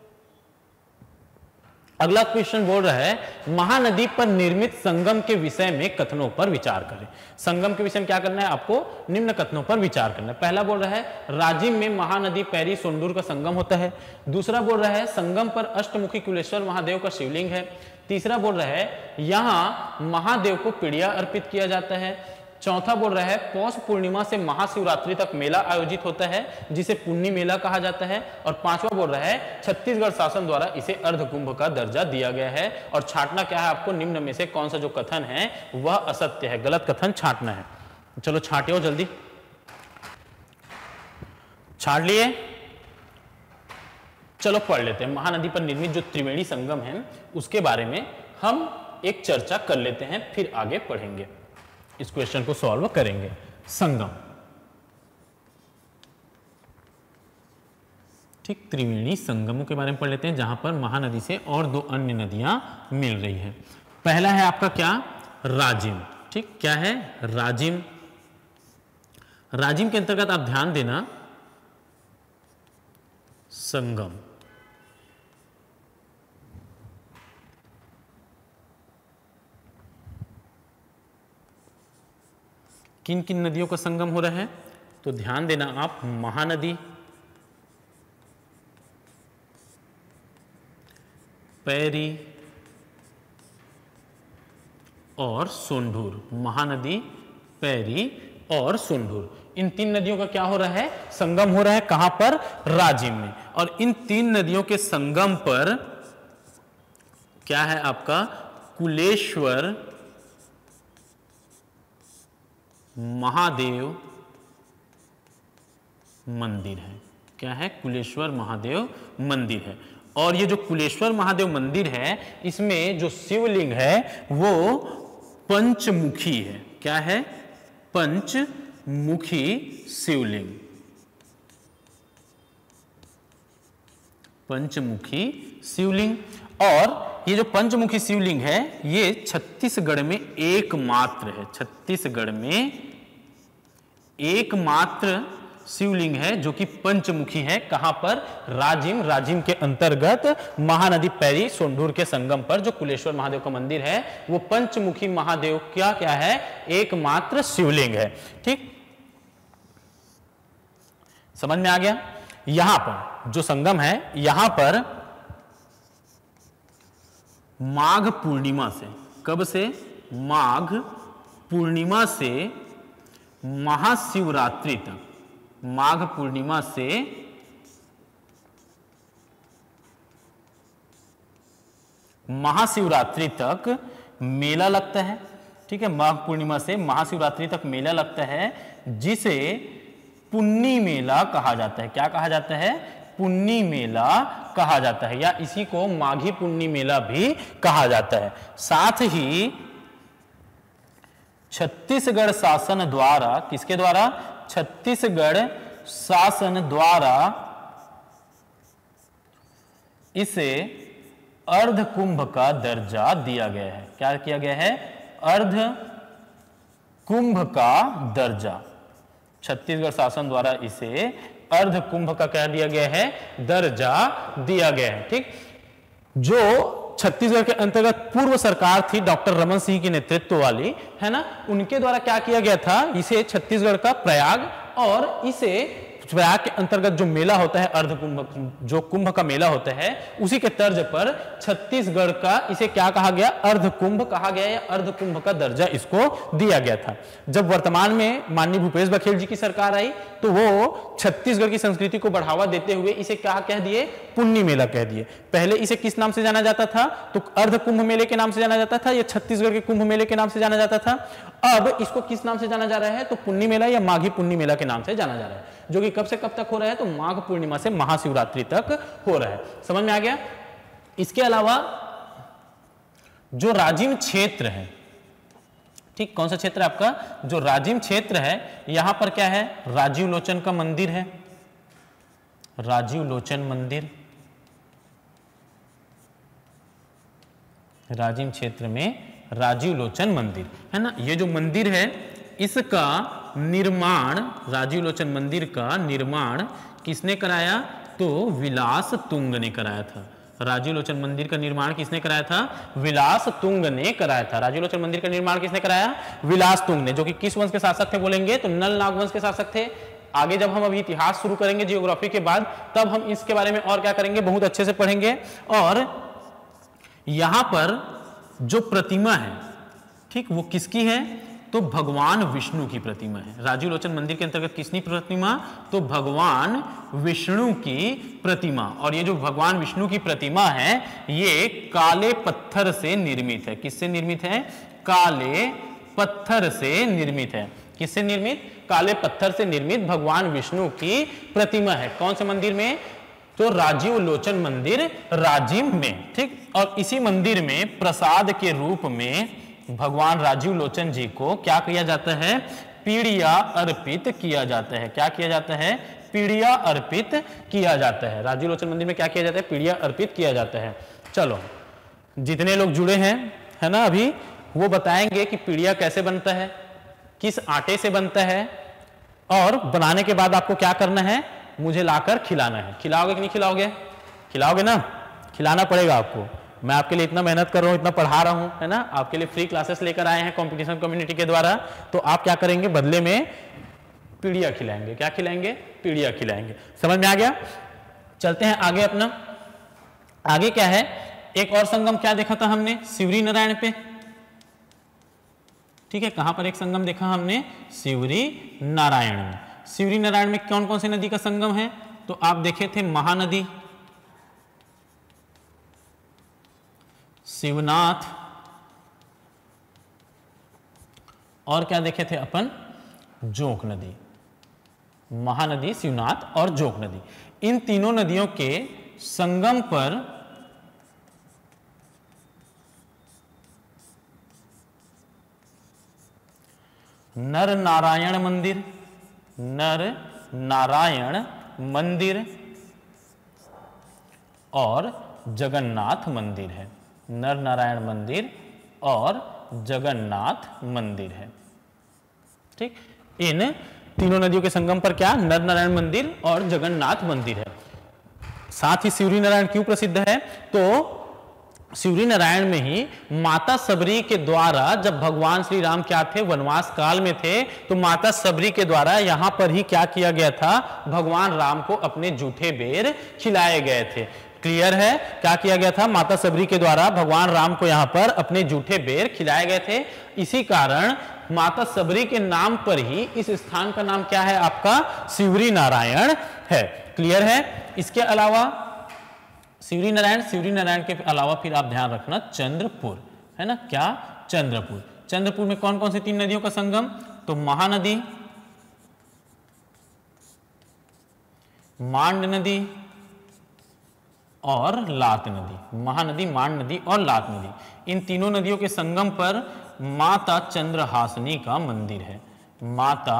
अगला क्वेश्चन बोल रहा है महानदी पर निर्मित संगम के विषय में कथनों पर विचार करें। संगम के विषय में क्या करना है आपको, निम्न कथनों पर विचार करना है। पहला बोल रहा है राजिम में महानदी पैरी सोंडूर का संगम होता है। दूसरा बोल रहा है संगम पर अष्टमुखी कुलेश्वर महादेव का शिवलिंग है। तीसरा बोल रहा है यहां महादेव को पीड़िया अर्पित किया जाता है। चौथा बोल रहा है पौष पूर्णिमा से महाशिवरात्रि तक मेला आयोजित होता है जिसे पुण्य मेला कहा जाता है। और पांचवा बोल रहा है छत्तीसगढ़ शासन द्वारा इसे अर्धकुंभ का दर्जा दिया गया है। और छांटना क्या है आपको, निम्न में से कौन सा जो कथन है वह असत्य है, गलत कथन छांटना है। चलो छांटियो जल्दी, छांट लिए। चलो पढ़ लेते हैं। महानदी पर निर्मित जो त्रिवेणी संगम है उसके बारे में हम एक चर्चा कर लेते हैं, फिर आगे पढ़ेंगे, इस क्वेश्चन को सॉल्व करेंगे। संगम, ठीक, त्रिवेणी संगमों के बारे में पढ़ लेते हैं, जहां पर महानदी से और दो अन्य नदियां मिल रही हैं। पहला है आपका क्या, राजिम, ठीक, क्या है, राजिम। राजिम के अंतर्गत आप ध्यान देना, संगम, किन किन नदियों का संगम हो रहा है, तो ध्यान देना आप, महानदी, पैरी और सोंढूर। महानदी, पैरी और सोंढूर, इन तीन नदियों का क्या हो रहा है, संगम हो रहा है। कहां पर, राजिम में। और इन तीन नदियों के संगम पर क्या है आपका, कुलेश्वर महादेव मंदिर है। क्या है, कुलेश्वर महादेव मंदिर है। और ये जो कुलेश्वर महादेव मंदिर है, इसमें जो शिवलिंग है वो पंचमुखी है। क्या है, पंचमुखी शिवलिंग, पंचमुखी शिवलिंग। और ये जो पंचमुखी शिवलिंग है ये छत्तीसगढ़ में एकमात्र है, छत्तीसगढ़ में एकमात्र शिवलिंग है जो कि पंचमुखी है। कहां पर, राजिम, राजिम के अंतर्गत महानदी, पैरी, सोंढूर के संगम पर जो कुलेश्वर महादेव का मंदिर है वो पंचमुखी महादेव क्या क्या है, एकमात्र शिवलिंग है। ठीक, समझ में आ गया। यहां पर जो संगम है, यहां पर माघ पूर्णिमा से, कब से, माघ पूर्णिमा से महाशिवरात्रि तक, माघ पूर्णिमा से महाशिवरात्रि तक मेला लगता है। ठीक है, माघ पूर्णिमा से महाशिवरात्रि तक मेला लगता है, जिसे पुन्नी मेला कहा जाता है। क्या कहा जाता है, पुन्नी मेला कहा जाता है, या इसी को माघी पुन्नी मेला भी कहा जाता है। साथ ही छत्तीसगढ़ शासन द्वारा, किसके द्वारा, छत्तीसगढ़ शासन द्वारा इसे अर्ध कुंभ का दर्जा दिया गया है। क्या किया गया है, अर्ध कुंभ का दर्जा, छत्तीसगढ़ शासन द्वारा इसे अर्ध कुंभ का क्या दिया गया है, दर्जा दिया गया है। ठीक, जो छत्तीसगढ़ के अंतर्गत पूर्व सरकार थी डॉक्टर रमन सिंह के नेतृत्व वाली, है ना, उनके द्वारा क्या किया गया था, इसे छत्तीसगढ़ का प्रयाग, और इसे प्रयाग के अंतर्गत जो मेला होता है, अर्ध कुंभ, जो कुंभ का मेला होता है, उसी के तर्ज पर छत्तीसगढ़ का इसे क्या कहा गया, अर्ध कुंभ कहा गया, या अर्ध कुंभ का दर्जा इसको दिया गया था। जब वर्तमान में माननीय भूपेश बघेल जी की सरकार आई तो वो छत्तीसगढ़ की संस्कृति को बढ़ावा देते हुए इसे क्या कह दिए, पुन्नी मेला कह दिए। पहले इसे किस नाम से जाना जाता था, तो अर्ध कुंभ मेले के नाम से जाना जाता था, या छत्तीसगढ़ के कुंभ मेले के नाम से जाना जाता था। अब इसको किस नाम से जाना जा रहा है, तो पुन्नी मेला या माघी पुन्नी मेला के नाम से जाना जा रहा है, जो कि कब से कब तक हो रहा है, तो माघ पूर्णिमा से महाशिवरात्रि तक हो रहा है। समझ में आ गया। इसके अलावा जो राजिम क्षेत्र है, ठीक, कौन सा क्षेत्र है आपका, जो राजिम क्षेत्र है, यहां पर क्या है, राजीव लोचन का मंदिर है, राजीव लोचन मंदिर, राजिम क्षेत्र में राजीव लोचन मंदिर है ना। ये जो मंदिर है इसका निर्माण, राजीव लोचन मंदिर का निर्माण किसने कराया, तो विलास तुंग ने कराया था। राजीव लोचन मंदिर का निर्माण किसने कराया था, विलास तुंग ने कराया था। राजीव लोचन मंदिर का निर्माण किसने कराया, विलास तुंग ने, जो कि किस वंश के शासक थे बोलेंगे, तो नल नाग वंश के शासक थे। आगे जब हम अभी इतिहास शुरू करेंगे जियोग्राफी के बाद, तब हम इसके बारे में और क्या करेंगे, बहुत अच्छे से पढ़ेंगे। और यहां पर जो प्रतिमा है, ठीक, वो किसकी है, तो भगवान विष्णु की प्रतिमा है। राजीव लोचन मंदिर के अंतर्गत किसकी प्रतिमा, तो भगवान विष्णु की प्रतिमा। और ये जो भगवान विष्णु की प्रतिमा है ये काले पत्थर से निर्मित है। किससे निर्मित है, काले पत्थर से निर्मित है। किससे निर्मित, काले पत्थर से निर्मित भगवान विष्णु की प्रतिमा है। कौन से मंदिर में, तो राजीव लोचन मंदिर राजिम में, ठीक। और इसी मंदिर में प्रसाद के रूप में भगवान राजीव लोचन जी को क्या किया जाता है, पीड़िया अर्पित किया जाता है। क्या किया जाता है, पीड़िया अर्पित किया जाता है। राजीव लोचन मंदिर में क्या किया जाता है, पीड़िया अर्पित किया जाता है। चलो जितने लोग जुड़े हैं है ना अभी, वो बताएंगे कि पीड़िया कैसे बनता है, किस आटे से बनता है, और बनाने के बाद आपको क्या करना है, मुझे लाकर खिलाना है। खिलाओगे कि नहीं खिलाओगे, खिलाओगे ना, खिलाना पड़ेगा आपको। मैं आपके लिए इतना मेहनत कर रहा हूं, इतना पढ़ा रहा हूं, है ना, आपके लिए फ्री क्लासेस लेकर आए हैं कंपटीशन कम्युनिटी के द्वारा, तो आप क्या करेंगे, बदले में पीड़िया खिलाएंगे। क्या खिलाएंगे, पीड़िया खिलाएंगे। समझ में आ गया। चलते हैं आगे अपना, आगे क्या है, एक और संगम क्या देखा था हमने, शिवरी नारायण पे, ठीक है। कहां पर एक संगम देखा हमने, शिवरी नारायण में। शिवरी नारायण में कौन कौन सी नदी का संगम है, तो आप देखे थे महानदी, शिवनाथ, और क्या देखे थे अपन, जोंक नदी। महानदी, शिवनाथ और जोंक नदी, इन तीनों नदियों के संगम पर नर नारायण मंदिर, नर नारायण मंदिर और जगन्नाथ मंदिर है। नर नारायण मंदिर और जगन्नाथ मंदिर है, ठीक। इन तीनों नदियों के संगम पर क्या, नर नारायण मंदिर और जगन्नाथ मंदिर है। साथ ही शिवरी नारायण क्यों प्रसिद्ध है, तो शिवरी नारायण में ही माता सबरी के द्वारा, जब भगवान श्री राम क्या थे, वनवास काल में थे, तो माता सबरी के द्वारा यहां पर ही क्या किया गया था, भगवान राम को अपने जूठे बेर खिलाए गए थे। क्लियर है, क्या किया गया था, माता सबरी के द्वारा भगवान राम को यहां पर अपने जूठे बेर खिलाए गए थे। इसी कारण माता सबरी के नाम पर ही इस स्थान का नाम क्या है आपका, शिवरी नारायण है। क्लियर है। इसके अलावा शिवरी नारायण, शिवरी नारायण के अलावा फिर आप ध्यान रखना चंद्रपुर, है ना, क्या, चंद्रपुर। चंद्रपुर में कौन कौन सी तीन नदियों का संगम, तो महानदी, मांड नदी और लात नदी। महानदी, मांड नदी और लात नदी, इन तीनों नदियों के संगम पर माता चंद्रहासिनी का मंदिर है। माता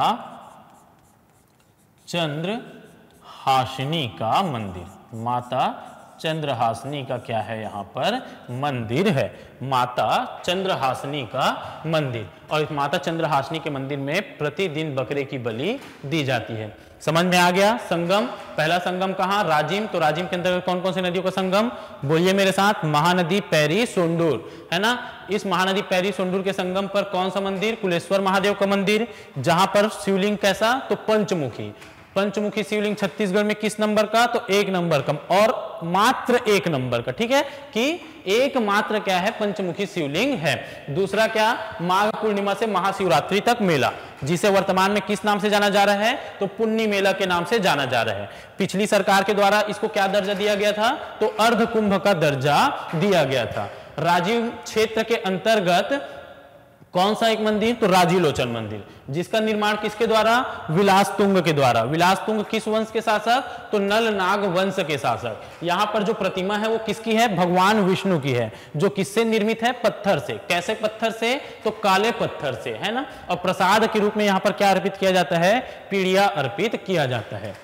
चंद्रहासिनी का मंदिर, माता चंद्रहासिनी का क्या है, यहां पर मंदिर है, माता चंद्रहासिनी का मंदिर। और इस माता चंद्रहासिनी के मंदिर में प्रतिदिन बकरे की बलि दी जाती है। समझ में आ गया। संगम, पहला संगम कहां, राजिम, तो राजिम के अंतर्गत कौन कौन सी नदियों का संगम, बोलिए मेरे साथ, महानदी, पैरी, सोंडूर, है ना। इस महानदी, पैरी, सोंडूर के संगम पर कौन सा मंदिर, कुलेश्वर महादेव का मंदिर, जहां पर शिवलिंग कैसा, तो पंचमुखी। पंचमुखी शिवलिंग छत्तीसगढ़ में किस नंबर का, तो एक नंबर का, और मात्र एक नंबर का, ठीक है, कि एक मात्र क्या है, पंचमुखी शिवलिंग है। दूसरा क्या, माघ पूर्णिमा से महाशिवरात्रि तक मेला, जिसे वर्तमान में किस नाम से जाना जा रहा है, तो पुण्य मेला के नाम से जाना जा रहा है। पिछली सरकार के द्वारा इसको क्या दर्जा दिया गया था, तो अर्ध कुंभ का दर्जा दिया गया था। राजीव क्षेत्र के अंतर्गत कौन सा एक मंदिर, तो राजीव लोचन मंदिर, जिसका निर्माण किसके द्वारा, विलासतुंग के द्वारा। विलासतुंग किस वंश के शासक, तो नल नाग वंश के शासक। यहां पर जो प्रतिमा है वो किसकी है, भगवान विष्णु की है, जो किससे निर्मित है, पत्थर से। कैसे पत्थर से, तो काले पत्थर से, है ना। और प्रसाद के रूप में यहां पर क्या अर्पित किया जाता है, पीड़िया अर्पित किया जाता है।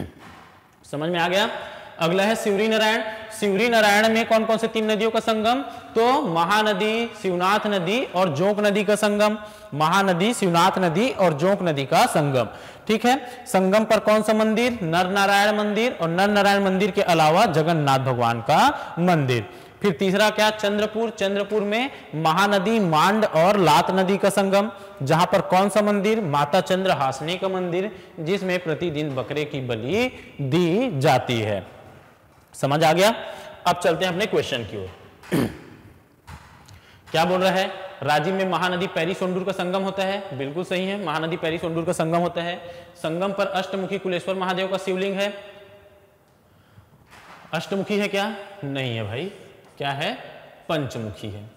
समझ में आ गया। अगला है शिवरी नारायण। शिवरी नारायण में कौन कौन से तीन नदियों का संगम, तो महानदी, शिवनाथ नदी और जोंक नदी का संगम। महानदी, शिवनाथ नदी और जोंक नदी का संगम, ठीक है। संगम पर कौन सा मंदिर, नर नारायण मंदिर, और नर नारायण मंदिर के अलावा जगन्नाथ भगवान का मंदिर। फिर तीसरा क्या, चंद्रपुर। चंद्रपुर में महानदी, मांड और लात नदी का संगम, जहां पर कौन सा मंदिर, माता चंद्रहासिनी का मंदिर, जिसमें प्रतिदिन बकरे की बलि दी जाती है। समझ आ गया। अब चलते हैं अपने क्वेश्चन की ओर। क्या बोल रहा है, राजिम में महानदी, पैरी, सोंडूर का संगम होता है। बिल्कुल सही है, महानदी, पैरी, सोंडूर का संगम होता है। संगम पर अष्टमुखी कुलेश्वर महादेव का शिवलिंग है। अष्टमुखी है क्या, नहीं है भाई, क्या है, पंचमुखी है,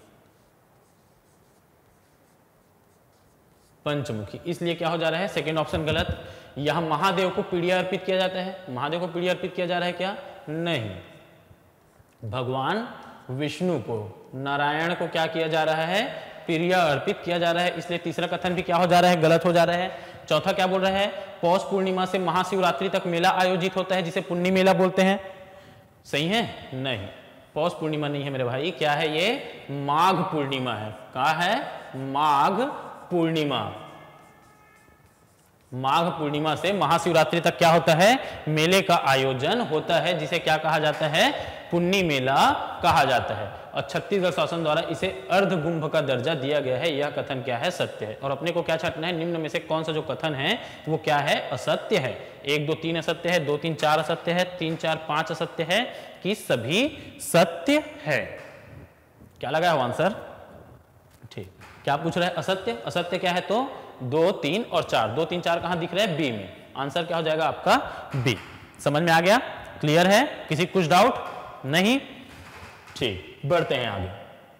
पंचमुखी। इसलिए क्या हो जा रहा है, सेकेंड ऑप्शन गलत। यह महादेव को पीड़िया अर्पित किया जाता है, महादेव को पीड़िया अर्पित किया जा रहा है क्या? नहीं, भगवान विष्णु को, नारायण को क्या किया जा रहा है? पीड़िया अर्पित किया जा रहा है। इसलिए तीसरा कथन भी क्या हो जा रहा है? गलत हो जा रहा है। चौथा क्या बोल रहा है? पौष पूर्णिमा से महाशिवरात्रि तक मेला आयोजित होता है जिसे पुण्य मेला बोलते हैं, सही है? नहीं, पौष पूर्णिमा नहीं है मेरे भाई, क्या है ये? माघ पूर्णिमा है। क्या है? माघ पूर्णिमा। माघ पूर्णिमा से महाशिवरात्रि तक क्या होता है? मेले का आयोजन होता है जिसे क्या कहा जाता है? पुण्य मेला कहा जाता है। और छत्तीसगढ़ शासन द्वारा इसे अर्धगुंभ का दर्जा दिया गया है। यह कथन क्या है? सत्य है। और अपने को क्या छाटना है? निम्न में से कौन सा जो कथन है वो क्या है? असत्य है। एक दो तीन असत्य है, दो तीन चार असत्य है, तीन चार पांच असत्य है कि सभी सत्य है? क्या लगा है आंसर? ठीक, क्या पूछ रहा है? असत्य। असत्य क्या है? तो दो तीन और चार। दो तीन चार कहां दिख रहे हैं? बी में। आंसर क्या हो जाएगा आपका? बी। समझ में आ गया? क्लियर है? किसी कुछ डाउट नहीं? ठीक, बढ़ते हैं आगे।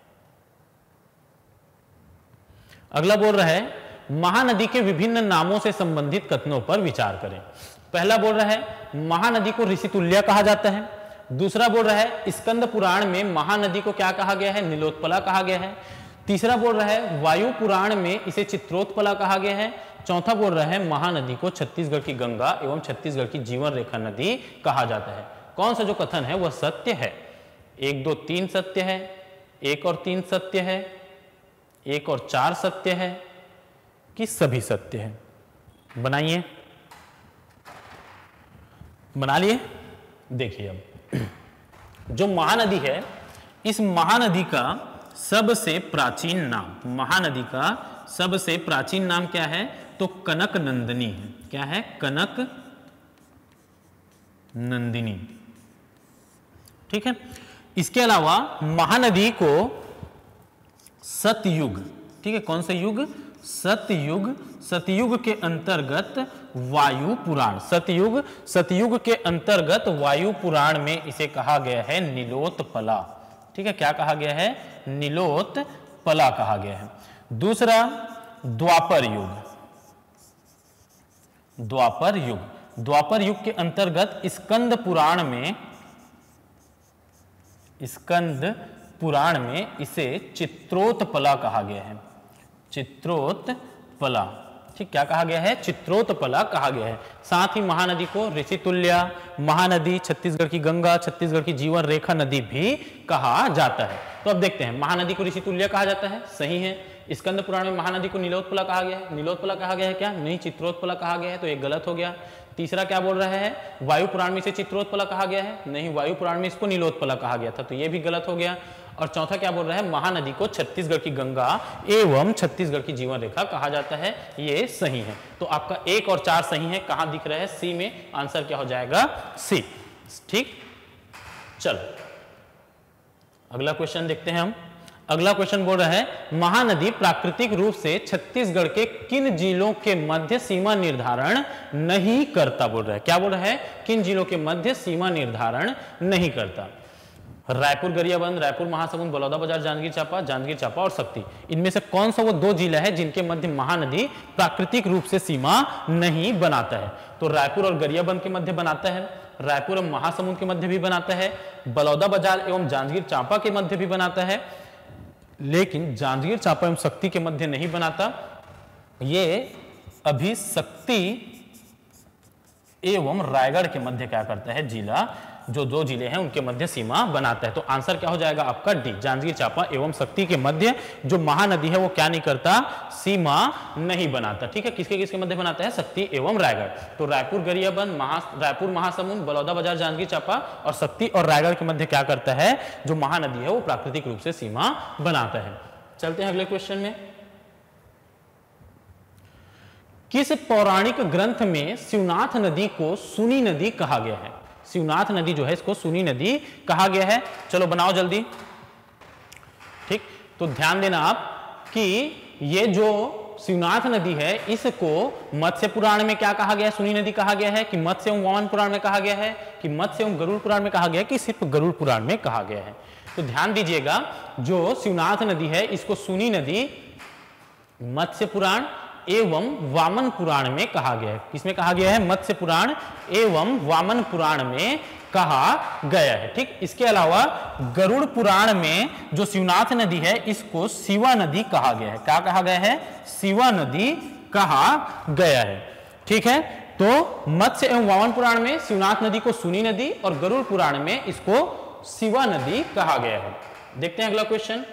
अगला बोल रहा है महानदी के विभिन्न नामों से संबंधित कथनों पर विचार करें। पहला बोल रहा है महानदी को ऋषितुल्य कहा जाता है। दूसरा बोल रहा है स्कंद पुराण में महानदी को क्या कहा गया है? नीलोत्पला कहा गया है। तीसरा बोल रहा है वायु पुराण में इसे चित्रोत्पला कहा गया है। चौथा बोल रहा है महानदी को छत्तीसगढ़ की गंगा एवं छत्तीसगढ़ की जीवन रेखा नदी कहा जाता है। कौन सा जो कथन है वह सत्य है? एक दो तीन सत्य है, एक और तीन सत्य है, एक और चार सत्य है कि सभी सत्य है? बनाइए, बना लिए। देखिए अब जो महानदी है, इस महानदी का सबसे प्राचीन नाम, महानदी का सबसे प्राचीन नाम क्या है? तो कनक नंदिनी है। क्या है? कनक नंदिनी। ठीक है। इसके अलावा महानदी को सतयुग, ठीक है, कौन सा युग? सतयुग। सतयुग के अंतर्गत वायु पुराण, सतयुग सतयुग के अंतर्गत वायु पुराण में इसे कहा गया है नीलोत्पला। ठीक है, क्या कहा गया है? नीलोत्पला कहा गया है। दूसरा द्वापर युग। द्वापर युग, द्वापर युग के अंतर्गत स्कंद पुराण में, स्कंद पुराण में इसे चित्रोत्पला कहा गया है। चित्रोत्पला, ठीक, क्या कहा गया है? चित्रोत्पला कहा गया है। साथ ही महानदी को ऋषितुल्या, महानदी, छत्तीसगढ़ की गंगा, छत्तीसगढ़ की जीवन रेखा नदी भी कहा जाता है। तो अब देखते हैं, महानदी को ऋषितुल्या कहा जाता है, सही है। स्कंद पुराण में महानदी को नीलोत्पला कहा गया है। नीलोत्पला कहा गया है क्या? नहीं, चित्रोत्पला कहा गया है, तो ये गलत हो गया। तीसरा क्या बोल रहा है? वायु पुराण में इसे चित्रोत्पला कहा गया है। नहीं, वायु पुराण में इसको नीलोत्पला कहा गया था, तो ये भी गलत हो गया। और चौथा क्या बोल रहा है? महानदी को छत्तीसगढ़ की गंगा एवं छत्तीसगढ़ की जीवन रेखा कहा जाता है, ये सही है। तो आपका एक और चार सही है। कहां दिख रहा है? सी में। आंसर क्या हो जाएगा? सी। ठीक, चलो अगला क्वेश्चन देखते हैं हम। अगला क्वेश्चन बोल रहा है महानदी प्राकृतिक रूप से छत्तीसगढ़ के किन जिलों के मध्य सीमा निर्धारण नहीं करता? बोल रहा है, क्या बोल रहा है? किन जिलों के मध्य सीमा निर्धारण नहीं करता? रायपुर, गरियाबंद, रायपुर महासमुंद, बलौदाबाजार, जांजगीर चांपा, जांजगीर चांपा और शक्ति। इनमें से कौन सा वो दो जिला है जिनके मध्य महानदी प्राकृतिक रूप से सीमा नहीं बनाता है? तो रायपुर और गरियाबंद के मध्य बनाता है, रायपुर और महासमुंद के मध्य भी बनाता है, बलौदाबाजार एवं जांजगीर चांपा के मध्य भी बनाता है, लेकिन जांजगीर चांपा एवं शक्ति के मध्य नहीं बनाता। ये अभी शक्ति एवं रायगढ़ के मध्य क्या करता है? जिला, जो दो जिले हैं उनके मध्य सीमा बनाता है। तो आंसर क्या हो जाएगा आपका? डी। जांजगीर चांपा एवं शक्ति के मध्य जो महानदी है वो क्या नहीं करता? सीमा नहीं बनाता। ठीक है, किसके किसके मध्य बनाता है? शक्ति एवं रायगढ़। तो रायपुर, गरियाबंद, महा रायपुर महासमुंद, बलौदाबाजार, जांजगीर चांपा और शक्ति और रायगढ़ के मध्य क्या करता है? जो महानदी है वो प्राकृतिक रूप से सीमा बनाता है। चलते हैं अगले क्वेश्चन में। किस पौराणिक ग्रंथ में शिवनाथ नदी को सुनी नदी कहा गया है? शिवनाथ नदी जो है इसको सुनी नदी कहा गया है। चलो बनाओ जल्दी। ठीक, तो ध्यान देना आप कि ये जो शिवनाथ नदी है इसको मत्स्य पुराण में क्या कहा गया है? सुनी नदी कहा गया है कि मत्स्य एवं वामन पुराण में कहा गया है कि मत्स्य एवं गरुड़ पुराण में कहा गया है कि सिर्फ गरुड़ पुराण में कहा गया है? तो ध्यान दीजिएगा, जो शिवनाथ नदी है इसको सुनी नदी मत्स्य पुराण एवं वामन पुराण में कहा गया है। किसमें कहा गया है? मत्स्य पुराण एवं वामन पुराण में कहा गया है। ठीक, इसके अलावा गरुड़ पुराण में जो शिवनाथ नदी है इसको शिवा नदी कहा गया है। क्या कहा गया है? शिवा नदी कहा गया है। ठीक है, तो मत्स्य एवं वामन पुराण में शिवनाथ नदी को सुनी नदी और गरुड़ पुराण में इसको शिवा नदी कहा गया है। देखते हैं अगला क्वेश्चन।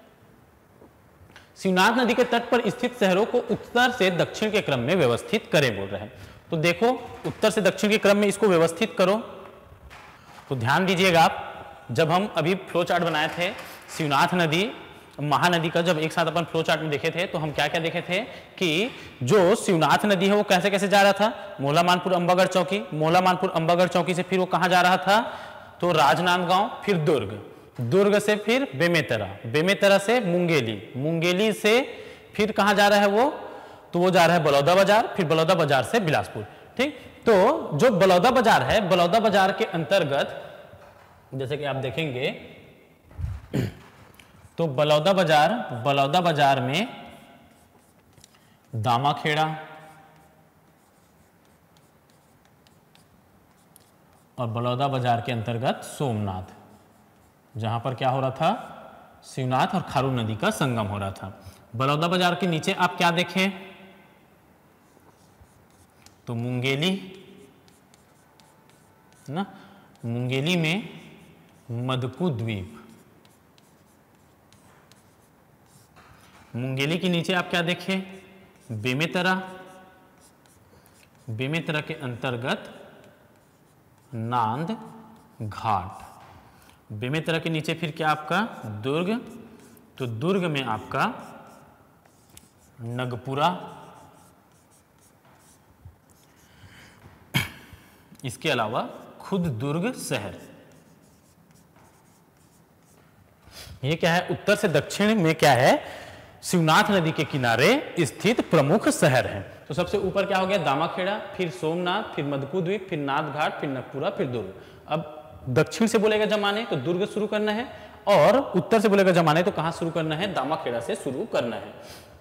शिवनाथ नदी के तट पर स्थित शहरों को उत्तर से दक्षिण के क्रम में व्यवस्थित करें बोल रहे हैं। तो देखो, उत्तर से दक्षिण के क्रम में इसको व्यवस्थित करो। तो ध्यान दीजिएगा आप, जब हम अभी फ्लो चार्ट बनाए थे शिवनाथ नदी महानदी का, जब एक साथ अपन फ्लो चार्ट में देखे थे तो हम क्या क्या देखे थे कि जो शिवनाथ नदी है वो कैसे कैसे जा रहा था? मोहला मानपुर अंबागढ़ चौकी, मोहला मानपुर अंबागढ़ चौकी से फिर वो कहाँ जा रहा था? तो राजनांदगांव, फिर दुर्ग, दुर्ग से फिर बेमेतरा, बेमेतरा से मुंगेली, मुंगेली से फिर कहाँ जा रहा है वो? तो वो जा रहा है बलौदा बाजार, फिर बलौदा बाजार से बिलासपुर। ठीक, तो जो बलौदा बाजार है, बलौदा बाजार के अंतर्गत जैसे कि आप देखेंगे तो बलौदा बाजार, बलौदा बाजार में दामाखेड़ा और बलौदा बाजार के अंतर्गत सोमनाथ, जहां पर क्या हो रहा था? शिवनाथ और खारून नदी का संगम हो रहा था। बलौदा बाजार के नीचे आप क्या देखें? तो मुंगेली ना, मुंगेली में मदकू द्वीप, मुंगेली के नीचे आप क्या देखें? बेमेतरा, बेमेतरा के अंतर्गत नांद घाट, बेमेतरा के नीचे फिर क्या आपका? दुर्ग, तो दुर्ग में आपका नगपुरा, इसके अलावा खुद दुर्ग शहर। ये क्या है? उत्तर से दक्षिण में क्या है? शिवनाथ नदी के किनारे स्थित प्रमुख शहर हैं। तो सबसे ऊपर क्या हो गया? दामाखेड़ा, फिर सोमनाथ, फिर मदकू द्वीप, फिर नाथ घाट, फिर नगपुरा, फिर दुर्ग। अब दक्षिण से बोलेगा जमाने तो दुर्ग शुरू करना है, और उत्तर से बोलेगा जमाने तो कहां शुरू करना है? दामाखेड़ा से शुरू करना है।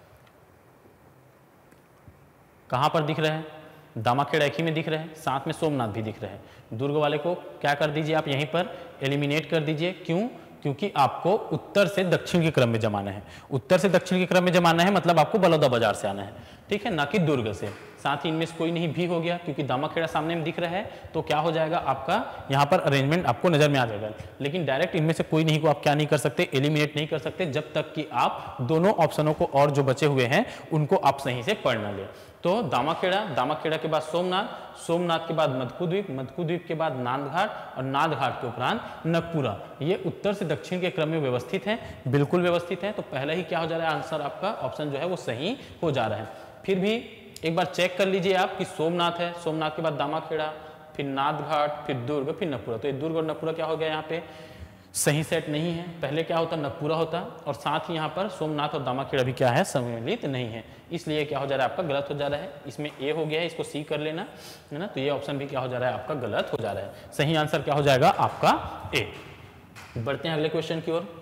कहां पर दिख रहे हैं? दामाखेड़ा एक ही में दिख रहे हैं, साथ में सोमनाथ भी दिख रहे हैं। दुर्ग वाले को क्या कर दीजिए आप यहीं पर एलिमिनेट कर दीजिए। क्यों? क्योंकि आपको उत्तर से दक्षिण के क्रम में जमाना है। उत्तर से दक्षिण के क्रम में जमाना है मतलब आपको बलौदा बाजार से आना है, ठीक है, ना कि दुर्ग से। साथ ही इनमें से कोई नहीं भी हो गया क्योंकि दामाखेड़ा सामने में दिख रहा है, तो क्या हो जाएगा आपका यहाँ पर अरेंजमेंट आपको नजर में आ जाएगा। लेकिन डायरेक्ट इनमें से कोई नहीं को आप क्या नहीं कर सकते? एलिमिनेट नहीं कर सकते, जब तक कि आप दोनों ऑप्शनों को और जो बचे हुए हैं उनको आप सही से पढ़ ना ले। तो दामाखेड़ा, दामाखेड़ा के बाद सोमनाथ, सोमनाथ के बाद मदकू द्वीप, मदकू द्वीप के बाद नाथ घाट और नाथ घाट के उपरांत नगपुरा। ये उत्तर से दक्षिण के क्रम में व्यवस्थित है, बिल्कुल व्यवस्थित है। तो पहला ही क्या हो जा रहा है? आंसर आपका ऑप्शन जो है वो सही हो जा रहा है। फिर भी एक बार चेक कर लीजिए आप कि सोमनाथ है, सोमनाथ के बाद दामाखेड़ा, फिर नाथ घाट, फिर दुर्ग, फिर नगपुरा। तो ये दुर्ग और नगपुरा क्या हो गया? यहाँ पे सही सेट नहीं है। पहले क्या होता? नगपुरा होता, और साथ ही यहाँ पर सोमनाथ और दामाखेड़ा भी क्या है? सम्मिलित नहीं है, इसलिए क्या हो जा रहा है? आपका गलत हो जा रहा है। इसमें ए हो गया है, इसको सी कर लेना है ना। तो ये ऑप्शन भी क्या हो जा रहा है? आपका गलत हो जा रहा है। सही आंसर क्या हो जाएगा? आपका ए। बढ़ते हैं अगले क्वेश्चन की ओर।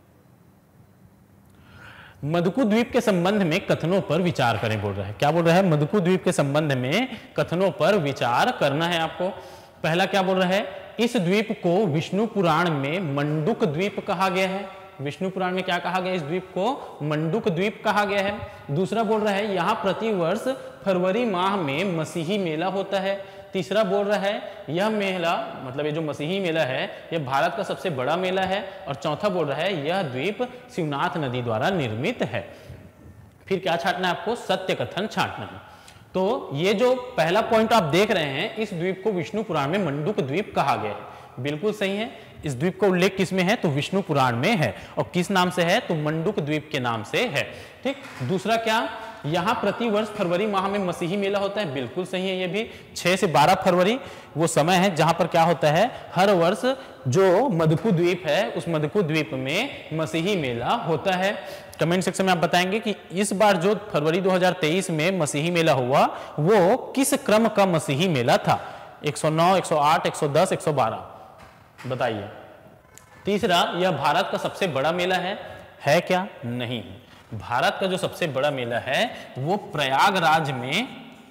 मदकू द्वीप के संबंध में कथनों पर विचार करें बोल रहा है। क्या बोल रहा है? मदकू द्वीप के संबंध में कथनों पर विचार करना है आपको। पहला क्या बोल रहा है? इस द्वीप को विष्णु पुराण में मंडूक द्वीप कहा गया है। विष्णु पुराण में क्या कहा गया? इस द्वीप को मंडूक द्वीप कहा गया है। दूसरा बोल रहा है यहाँ प्रतिवर्ष फरवरी माह में मसीही मेला होता है। तीसरा बोल रहा है यह मेला, मतलब ये जो मसीही मेला है यह भारत का सबसे बड़ा मेला है। और चौथा बोल रहा है यह द्वीप शिवनाथ नदी द्वारा निर्मित है। फिर क्या छांटना है आपको? सत्य कथन छांटना है। तो ये जो पहला पॉइंट आप देख रहे हैं, इस द्वीप को विष्णु पुराण में मंडूक द्वीप कहा गया है, बिल्कुल सही है। इस द्वीप का उल्लेख किस में है? तो विष्णु पुराण में है। और किस नाम से है? तो मंडूक द्वीप के नाम से है। ठीक। दूसरा क्या? यहाँ प्रति वर्ष फरवरी माह में मसीही मेला होता है, बिल्कुल सही है। ये भी छह से बारह फरवरी वो समय है जहां पर क्या होता है? हर वर्ष जो मदकू द्वीप है उस मदकू द्वीप में मसीही मेला होता है। कमेंट सेक्शन में आप बताएंगे कि इस बार जो फरवरी दो हज़ार तेईस में मसीही मेला हुआ वो किस क्रम का मसीही मेला था? एक सौ नौ, एक सौ आठ, एक सौ दस, एक सौ बारह, बताइए। तीसरा, यह भारत का सबसे बड़ा मेला है, है क्या? नहीं है। भारत का जो सबसे बड़ा मेला है वो प्रयागराज में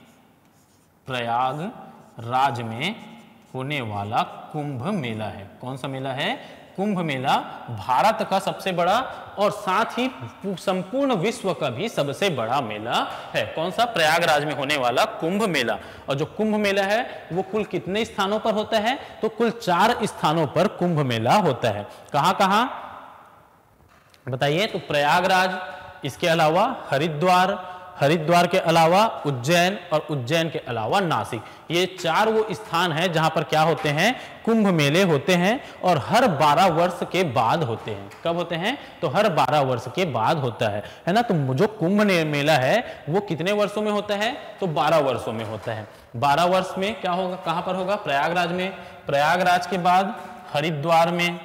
प्रयागराज में होने वाला कुंभ मेला है। कौन सा मेला है? कुंभ मेला भारत का सबसे बड़ा और साथ ही संपूर्ण विश्व का भी सबसे बड़ा मेला है। कौन सा? प्रयागराज में होने वाला कुंभ मेला। और जो कुंभ मेला है वो कुल कितने स्थानों पर होता है? तो कुल चार स्थानों पर कुंभ मेला होता है। कहां कहां बताइए? तो प्रयागराज, इसके अलावा हरिद्वार, हरिद्वार के अलावा उज्जैन और उज्जैन के अलावा नासिक। ये चार वो स्थान हैं जहां पर क्या होते हैं? कुंभ मेले होते हैं और हर बारह वर्ष के बाद होते हैं। कब होते हैं? तो हर बारह वर्ष के बाद होता है, है ना। तो जो कुंभ मेला है वो कितने वर्षों में होता है? तो बारह वर्षों में होता है। बारह वर्ष में क्या होगा? कहां पर होगा? प्रयागराज में। प्रयागराज के बाद हरिद्वार में,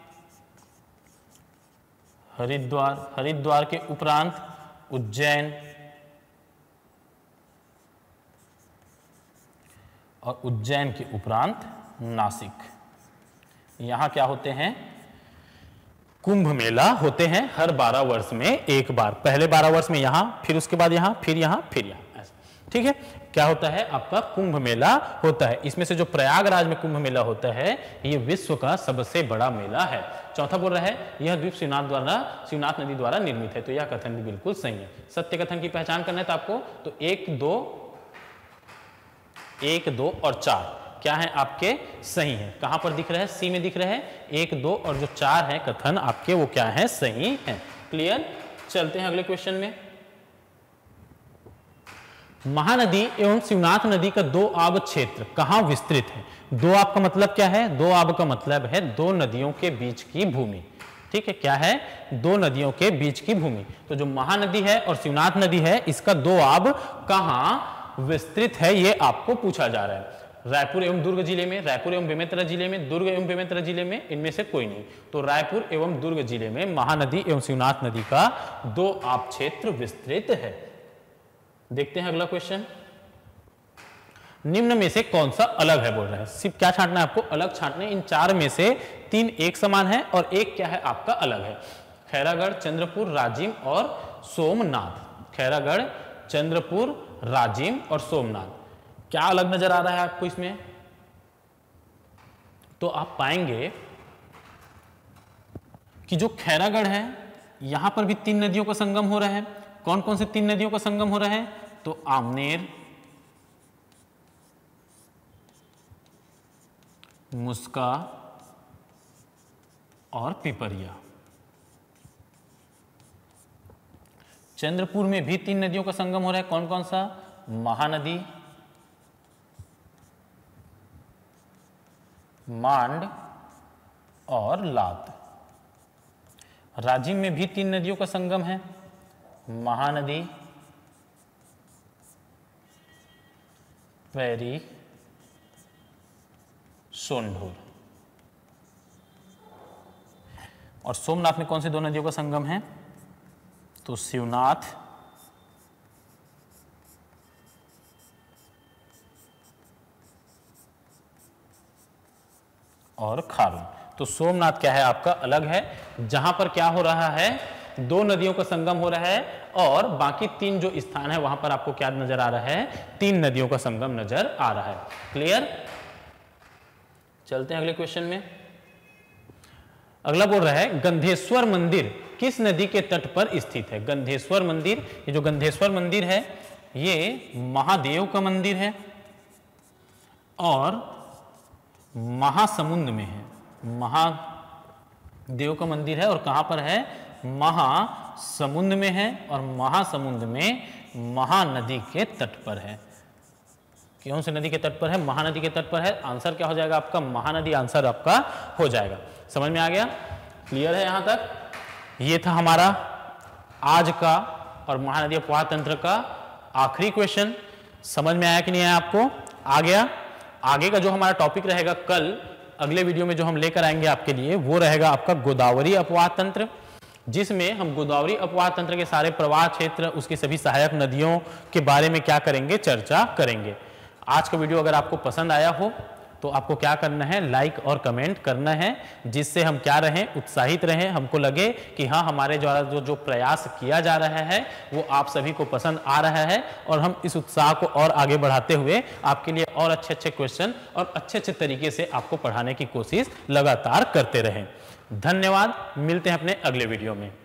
हरिद्वार, हरिद्वार के उपरांत उज्जैन और उज्जैन के उपरांत नासिक। यहां क्या होते हैं? कुंभ मेला होते हैं हर बारह वर्ष में एक बार। पहले बारह वर्ष में यहां, फिर उसके बाद यहां, फिर यहां, फिर यहां, ऐसा। ठीक है। क्या होता है? आपका कुंभ मेला होता है। इसमें से जो प्रयागराज में कुंभ मेला होता है ये विश्व का सबसे बड़ा मेला है। चौथा बोल रहा है यह द्वीप शिवनाथ द्वारा शिवनाथ नदी द्वारा निर्मित है। तो यह कथन भी बिल्कुल सही है। सत्य कथन की पहचान करना है तो आपको तो एक दो एक दो और चार क्या है आपके? सही है। कहां पर दिख रहा है? सी में दिख रहा है। एक दो और जो चार है कथन आपके वो क्या है? सही है। क्लियर। चलते हैं अगले क्वेश्चन में। महानदी एवं शिवनाथ नदी का दो आब क्षेत्र कहां विस्तृत है? दो आब का मतलब क्या है? दो आब का मतलब है दो नदियों के बीच की भूमि। ठीक है। क्या है? दो नदियों के बीच की भूमि। तो जो महानदी है और शिवनाथ नदी है इसका दो आब कहां विस्तृत है ये आपको पूछा जा रहा है। रायपुर एवं दुर्ग जिले में, रायपुर एवं बेमेतरा जिले में, दुर्ग एवं बेमेतरा जिले में, इनमें से कोई नहीं। तो रायपुर एवं दुर्ग जिले में महानदी एवं शिवनाथ नदी का दो आब क्षेत्र विस्तृत है। देखते हैं अगला क्वेश्चन। निम्न में से कौन सा अलग है बोल रहा है? सिर्फ क्या छांटना है आपको? अलग छांटने। इन चार में से तीन एक समान है और एक क्या है आपका? अलग है। खैरागढ़, चंद्रपुर, राजिम और सोमनाथ। खैरागढ़, चंद्रपुर, राजिम और सोमनाथ। क्या अलग नजर आ रहा है आपको इसमें? तो आप पाएंगे कि जो खैरागढ़ है यहां पर भी तीन नदियों का संगम हो रहा है। कौन कौन से तीन नदियों का संगम हो रहा है? तो आमनेर, मुस्का और पिपरिया। चंद्रपुर में भी तीन नदियों का संगम हो रहा है। कौन कौन सा? महानदी, मांड और लात। राजिम में भी तीन नदियों का संगम है। महानदी, पैरी, सोंढूर। और सोमनाथ में कौन सी दो नदियों का संगम है? तो शिवनाथ और खारून। तो सोमनाथ क्या है आपका? अलग है। जहां पर क्या हो रहा है? दो नदियों का संगम हो रहा है और बाकी तीन जो स्थान है वहां पर आपको क्या नजर आ रहा है? तीन नदियों का संगम नजर आ रहा है। क्लियर। चलते हैं अगले क्वेश्चन में। अगला बोल रहा है गंधेश्वर मंदिर किस नदी के तट पर स्थित है? गंधेश्वर मंदिर, ये जो गंधेश्वर मंदिर है ये महादेव का मंदिर है और महासमुंद में है। महादेव का मंदिर है और कहां पर है? महासमुंद में है और महासमुंद में महानदी के तट पर है। कौन सी नदी के तट पर है? महानदी के तट पर है। आंसर क्या हो जाएगा आपका? महानदी आंसर आपका हो जाएगा। समझ में आ गया? क्लियर है यहां तक? ये था हमारा आज का और महानदी अपवाह तंत्र का आखिरी क्वेश्चन। समझ में आया कि नहीं आया आपको? आ गया। आगे का जो हमारा टॉपिक रहेगा कल अगले वीडियो में जो हम लेकर आएंगे आपके लिए वो रहेगा आपका गोदावरी अपवाह तंत्र, जिसमें हम गोदावरी अपवाह तंत्र के सारे प्रवाह क्षेत्र, उसकी सभी सहायक नदियों के बारे में क्या करेंगे? चर्चा करेंगे। आज का वीडियो अगर आपको पसंद आया हो तो आपको क्या करना है, लाइक और कमेंट करना है, जिससे हम क्या रहें, उत्साहित रहें, हमको लगे कि हाँ हमारे द्वारा जो जो प्रयास किया जा रहा है वो आप सभी को पसंद आ रहा है, और हम इस उत्साह को और आगे बढ़ाते हुए आपके लिए और अच्छे अच्छे क्वेश्चन और अच्छे अच्छे तरीके से आपको पढ़ाने की कोशिश लगातार करते रहें। धन्यवाद, मिलते हैं अपने अगले वीडियो में।